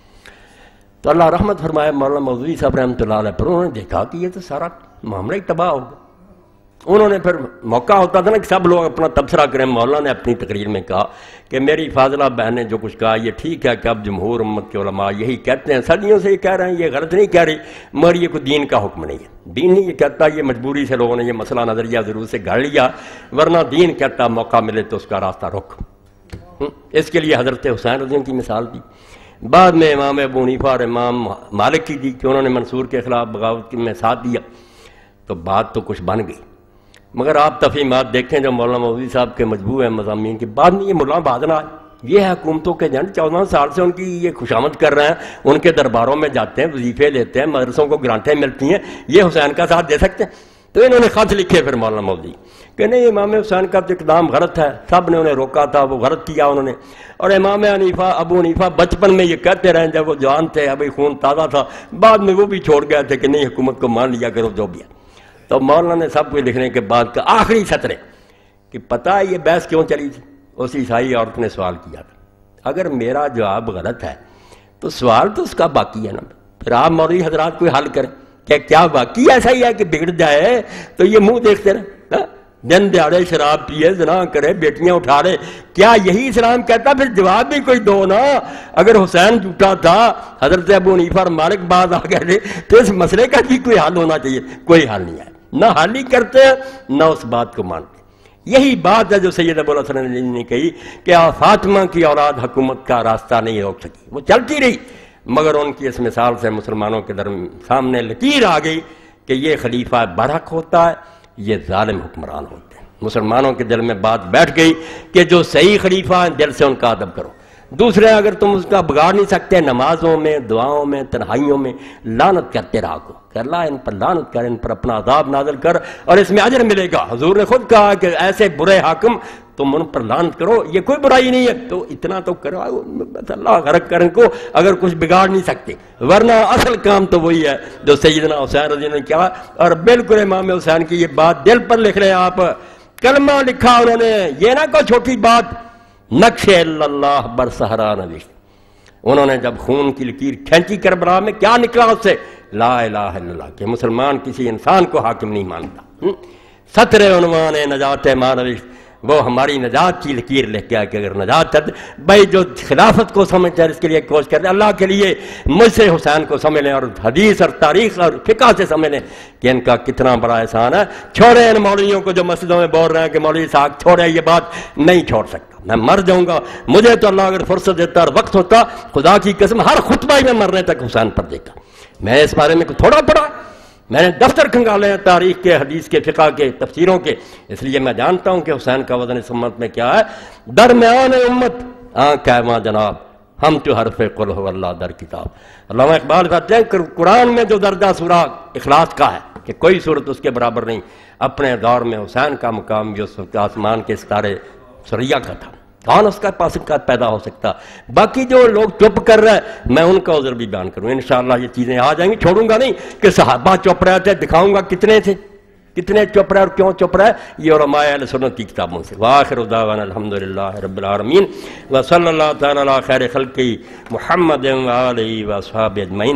تو اللہ رحمت فرمائے مولانا مودودی صاحب رحمۃ اللہ علیہ پر، انہوں نے دیکھا کہ یہ تو سارا معاملہ ہی تباہ ہو گیا، انہوں نے پھر موقع ہوتا تھا نا کہ سب لوگ اپنا تبصرہ کریں. مولانا نے اپنی تقریر میں کہا کہ میری فاضلہ بہن نے جو کچھ کہا یہ ٹھیک ہے کہ اب جمہور امت کے علماء یہی کہتے ہیں, صدیوں سے یہ کہہ رہے ہیں, یہ غلط نہیں کہہ رہی, مگر یہ کوئی دین کا حکم نہیں ہے. دین نہیں یہ کہتا, یہ مجبوری سے لوگوں نے یہ مسئلہ نظریہ ضرور سے گھڑ لیا, ورنہ دین کہتا موقع ملے تو اس کا راستہ رک. اس کے لیے حضرت حسین رضی اللہ کی مثال دی. بعد میں امام ابو حنیفہ اور امام مالک کی دی کہ انہوں نے منصور کے خلاف بغاوت میں ساتھ دیا, تو بات تو کچھ بن گئی. مگر آپ تفہیمات دیکھیں جو مولانا مودودی صاحب کے مجموعے مضامین کے بعد میں یہ مولانا بہادر آئے, یہ حکومتوں کے جن چودہ سال سے ان کی یہ خوشامد کر رہے ہیں, ان کے درباروں میں جاتے ہیں, وظیفے لیتے ہیں, مدرسوں کو گرانٹیں ملتی ہیں, یہ حسین کا ساتھ دے سکتے ہیں؟ تو انہوں نے خط لکھے پھر مولانا مودودی کہ نہیں, امام حسین کا تو اقدام غلط ہے, سب نے انہیں روکا تھا, وہ غلط کیا انہوں نے. اور امام حنیفہ ابو حنیفہ بچپن میں یہ کہتے رہے جب وہ جوان تھے, ابھی خون تازہ تھا, بعد میں وہ بھی چھوڑ گئے تھے کہ نہیں حکومت کو مان لیا کرو جو بھی ہے. تو مولانا نے سب کچھ لکھنے کے بعد کا آخری سطرے کہ پتہ ہے یہ بحث کیوں چلی تھی. اس عیسائی عورت نے سوال کیا تھا, اگر میرا جواب غلط ہے تو سوال تو اس کا باقی ہے نا, پھر آپ مولوی حضرات کوئی حل کریں کہ کیا باقی ایسا ہی ہے کہ بگڑ جائے تو یہ منہ دیکھتے رہے, دن دیہڑے شراب پیے, زنا کرے, بیٹیاں اٹھا رہے, کیا یہی اسلام کہتا؟ پھر جواب بھی کوئی دو نا. اگر حسین جھوٹا تھا, حضرت ابو حنیفہ اور مالک بعد آ گئے تھے, تو اس مسئلے کا بھی کوئی حل ہونا چاہیے. کوئی حل نہیں ہے, نہ حل ہی کرتے نہ اس بات کو مانتے. یہی بات ہے جو سید ابو الحسن علی نے کہی کہ فاطمہ کی اولاد حکومت کا راستہ نہیں روک سکی, وہ چلتی رہی, مگر ان کی اس مثال سے مسلمانوں کے درم سامنے لکیر آ گئی کہ یہ خلیفہ برحق ہوتا ہے, یہ ظالم حکمران ہوتے ہیں. مسلمانوں کے دل میں بات بیٹھ گئی کہ جو صحیح خلیفہ ہیں دل سے ان کا ادب کرو. دوسرے اگر تم اس کا بگاڑ نہیں سکتے, نمازوں میں, دعاؤں میں, تنہائیوں میں لعنت کرتے رہا کو کہ اللہ ان پر لعنت کر, ان پر اپنا عذاب نازل کر اور اس میں اجر ملے گا. حضور نے خود کہا کہ ایسے برے حاکم تم ان پر لعنت کرو, یہ کوئی برائی نہیں ہے, تو اتنا تو کرو, اللہ غرق کر ان کو اگر کچھ بگاڑ نہیں سکتے. ورنہ اصل کام تو وہی ہے جو سیدنا حسین رضی اللہ نے کیا. اور بالکل امام حسین کی یہ بات دل پر لکھ رہے ہیں آپ, کلمہ لکھا انہوں نے, یہ نہ کوئی چھوٹی بات, نقش اللہ بر صحرا نوشت. انہوں نے جب خون کی لکیر کھینچی کربلا میں, کیا نکلا اس سے؟ لا الہ الا اللہ, کہ مسلمان کسی انسان کو حاکم نہیں مانتا. سطر عنوان نجات ماں نوشت, وہ ہماری نجات کی لکیر لکھ گیا کہ اگر نجات چاہتے بھائی جو خلافت کو سمجھتے ہیں اس کے لیے کوشش کرتے ہیں, اللہ کے لیے مجھ سے حسین کو سمجھ لیں اور حدیث اور تاریخ اور فقہ سے سمجھ لیں کہ ان کا کتنا بڑا احسان ہے. چھوڑیں ان مولویوں کو جو مسجدوں میں بول رہے ہیں کہ مولوی صاحب چھوڑیں, یہ بات نہیں چھوڑ سکتا, میں مر جاؤں گا. مجھے تو اللہ اگر فرصت دیتا اور وقت ہوتا, خدا کی قسم ہر خطبہ ہی میں مرنے تک حسین پر دیکھا. میں اس بارے میں تھوڑا پڑھا, میں نے دفتر کھنگالے ہیں تاریخ کے, حدیث کے, فقہ کے, تفسیروں کے, اس لیے میں جانتا ہوں کہ حسین کا وزن اس امت میں کیا ہے. درمیان امت آنکھ ہے وہاں جناب, ہم تو حرف قل هو اللہ در کتاب. علامہ اقبال کہتے ہیں کہ قرآن میں جو درجہ سورہ اخلاص کا ہے کہ کوئی صورت اس کے برابر نہیں, اپنے دور میں حسین کا مقام جو آسمان کے ستارے سریا کا تھا, کون اس کا پاس کا پیدا ہو سکتا. باقی جو لوگ چپ کر رہے ہیں میں ان کا عذر بھی بیان کروں, انشاءاللہ یہ چیزیں آ جائیں گی. چھوڑوں گا نہیں کہ صحابہ چپ رہے تھے, دکھاؤں گا کتنے تھے, کتنے چپ رہے اور کیوں چپ رہے, یہ علماء اہل سنت کی کتابوں سے. وآخر دعوانا الحمدللہ رب العالمین وصلی اللہ تعالی علی خیر خلقی محمد وآلہ واصحابہ اجمعین.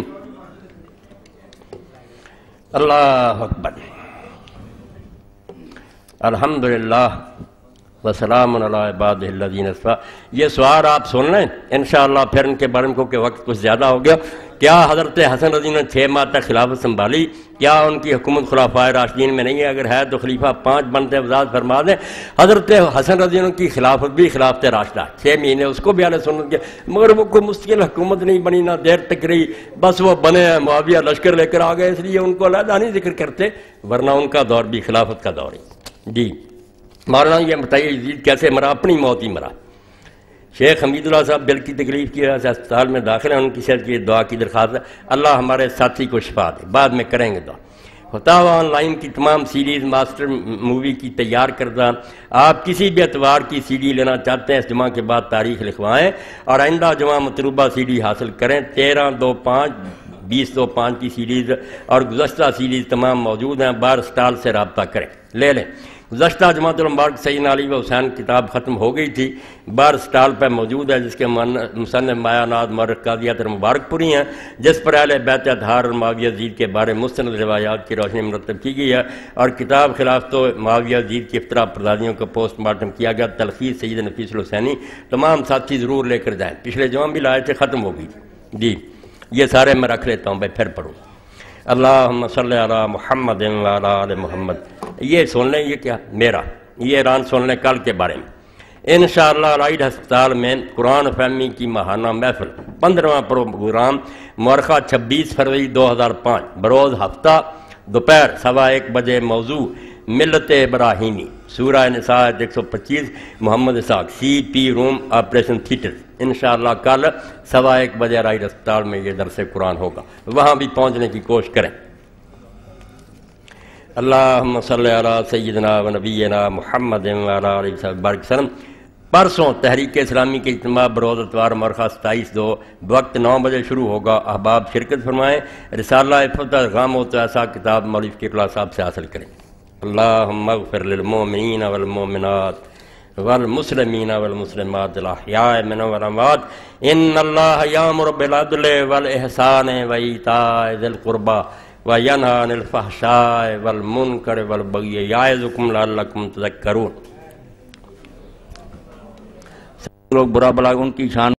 اللہ اکبر, الحمدللہ وسلام علی عبادہ الذین اصطفیٰ. یہ سوال آپ سن لیں انشاءاللہ, پھر ان کے بارے میں کہ وقت کچھ زیادہ ہو گیا. کیا حضرت حسن رضی اللہ نے چھ ماہ تک خلافت سنبھالی؟ کیا ان کی حکومت خلفائے راشدین میں نہیں ہے؟ اگر ہے تو خلیفہ پانچ بنتے وضاحت فرما دیں. حضرت حسن رضی اللہ کی خلافت بھی خلافت راشدہ چھ مہینے, اس کو بھی اہل سنت کے, مگر وہ کوئی مستقل حکومت نہیں بنی, نہ دیر تک رہی, بس وہ بنے ہیں معاویہ لشکر لے کر آ گئے, اس لیے ان کو علیحدہ نہیں ذکر کرتے, ورنہ ان کا دور بھی خلافت کا دور ہے. جی مولانا یہ بتائیے یزید کیسے مرا؟ اپنی موت ہی مرا. شیخ حمید اللہ صاحب دل کی تکلیف کی وجہ سے اسپتال میں داخل ہیں, ان کی صحت کی دعا کی درخواست ہے. اللہ ہمارے ساتھی کو شفا دے, بعد میں کریں گے دعا. فتاوی آن لائن کی تمام سیریز ماسٹر مووی کی تیار کردہ, آپ کسی بھی اتوار کی سی ڈی لینا چاہتے ہیں اس جمعہ کے بعد تاریخ لکھوائیں اور آئندہ جمعہ مطلوبہ سی ڈی حاصل کریں. تیرہ دو پانچ بیس دو پانچ کی سیریز اور گزشتہ سیریز تمام موجود ہیں، بار سٹال سے رابطہ کریں، لے لیں۔ گزشتہ جماعت المبارک سیدنا علی و حسین کتاب ختم ہو گئی تھی، بار سٹال پہ موجود ہے، جس کے مصنف مایانات مورخ قاضی اطہر مبارک پوری ہیں، جس پر اہل بیت اطہار اور معاویہ یزید کے بارے مستند روایات کی روشنی مرتب کی گئی ہے، اور کتاب خلافت و معاویہ یزید کی افطرا پردازیوں کا پوسٹ مارٹم کیا گیا، تلخیص سید نفیس الحسینی۔ تمام ساتھی ضرور لے کر جائیں، پچھلے جمعہ بھی لائے تھے، ختم ہو گئی جی، یہ سارے میں رکھ لیتا ہوں بھائی، پھر پڑھوں۔ اللہم صلی علی محمد وعلی آل محمد، یہ سن لیں، یہ کیا میرا یہ اعلان سن لیں کل کے بارے میں۔ انشاءاللہ رائڈ ہسپتال میں قرآن فہمی کی ماہانہ محفل، پندرہواں پروگرام، مورخہ چھبیس فروری دو ہزار پانچ، بروز ہفتہ، دوپہر سوا ایک بجے، موضوع ملت ابراہیمی، سورہ نساء ایک سو پچیس، محمد اسحاق، سی پی روم آپریشن تھیٹر۔ انشاءاللہ کل سوا ایک بجے رائڈ ہسپتال میں یہ درس قرآن ہوگا، وہاں بھی پہنچنے کی کوشش کریں۔ اللہم صلی علی سیدنا و نبینا محمد وعلی آلہ وصحبہ وسلم۔ پرسوں تحریک اسلامی کے اجتماع بروز اتوار مورخہ ستائیس دو، وقت نو بجے شروع ہوگا، احباب شرکت فرمائیں۔ رسالہ عفت غام و ایسا کتاب مولوی فقی اللہ صاحب سے حاصل کریں۔ اللہم اغفر للمؤمنین والمؤمنات والمسلمین والمسلمات الاحیاء منهم والاموات، ان اللہ یامر بالعدل والاحسان وایتاء ذی القربی وینہی عن الفحشاء والمنکر والبغی یعظکم لعلکم تذکرون۔ لوگ برا بلا ان کی شان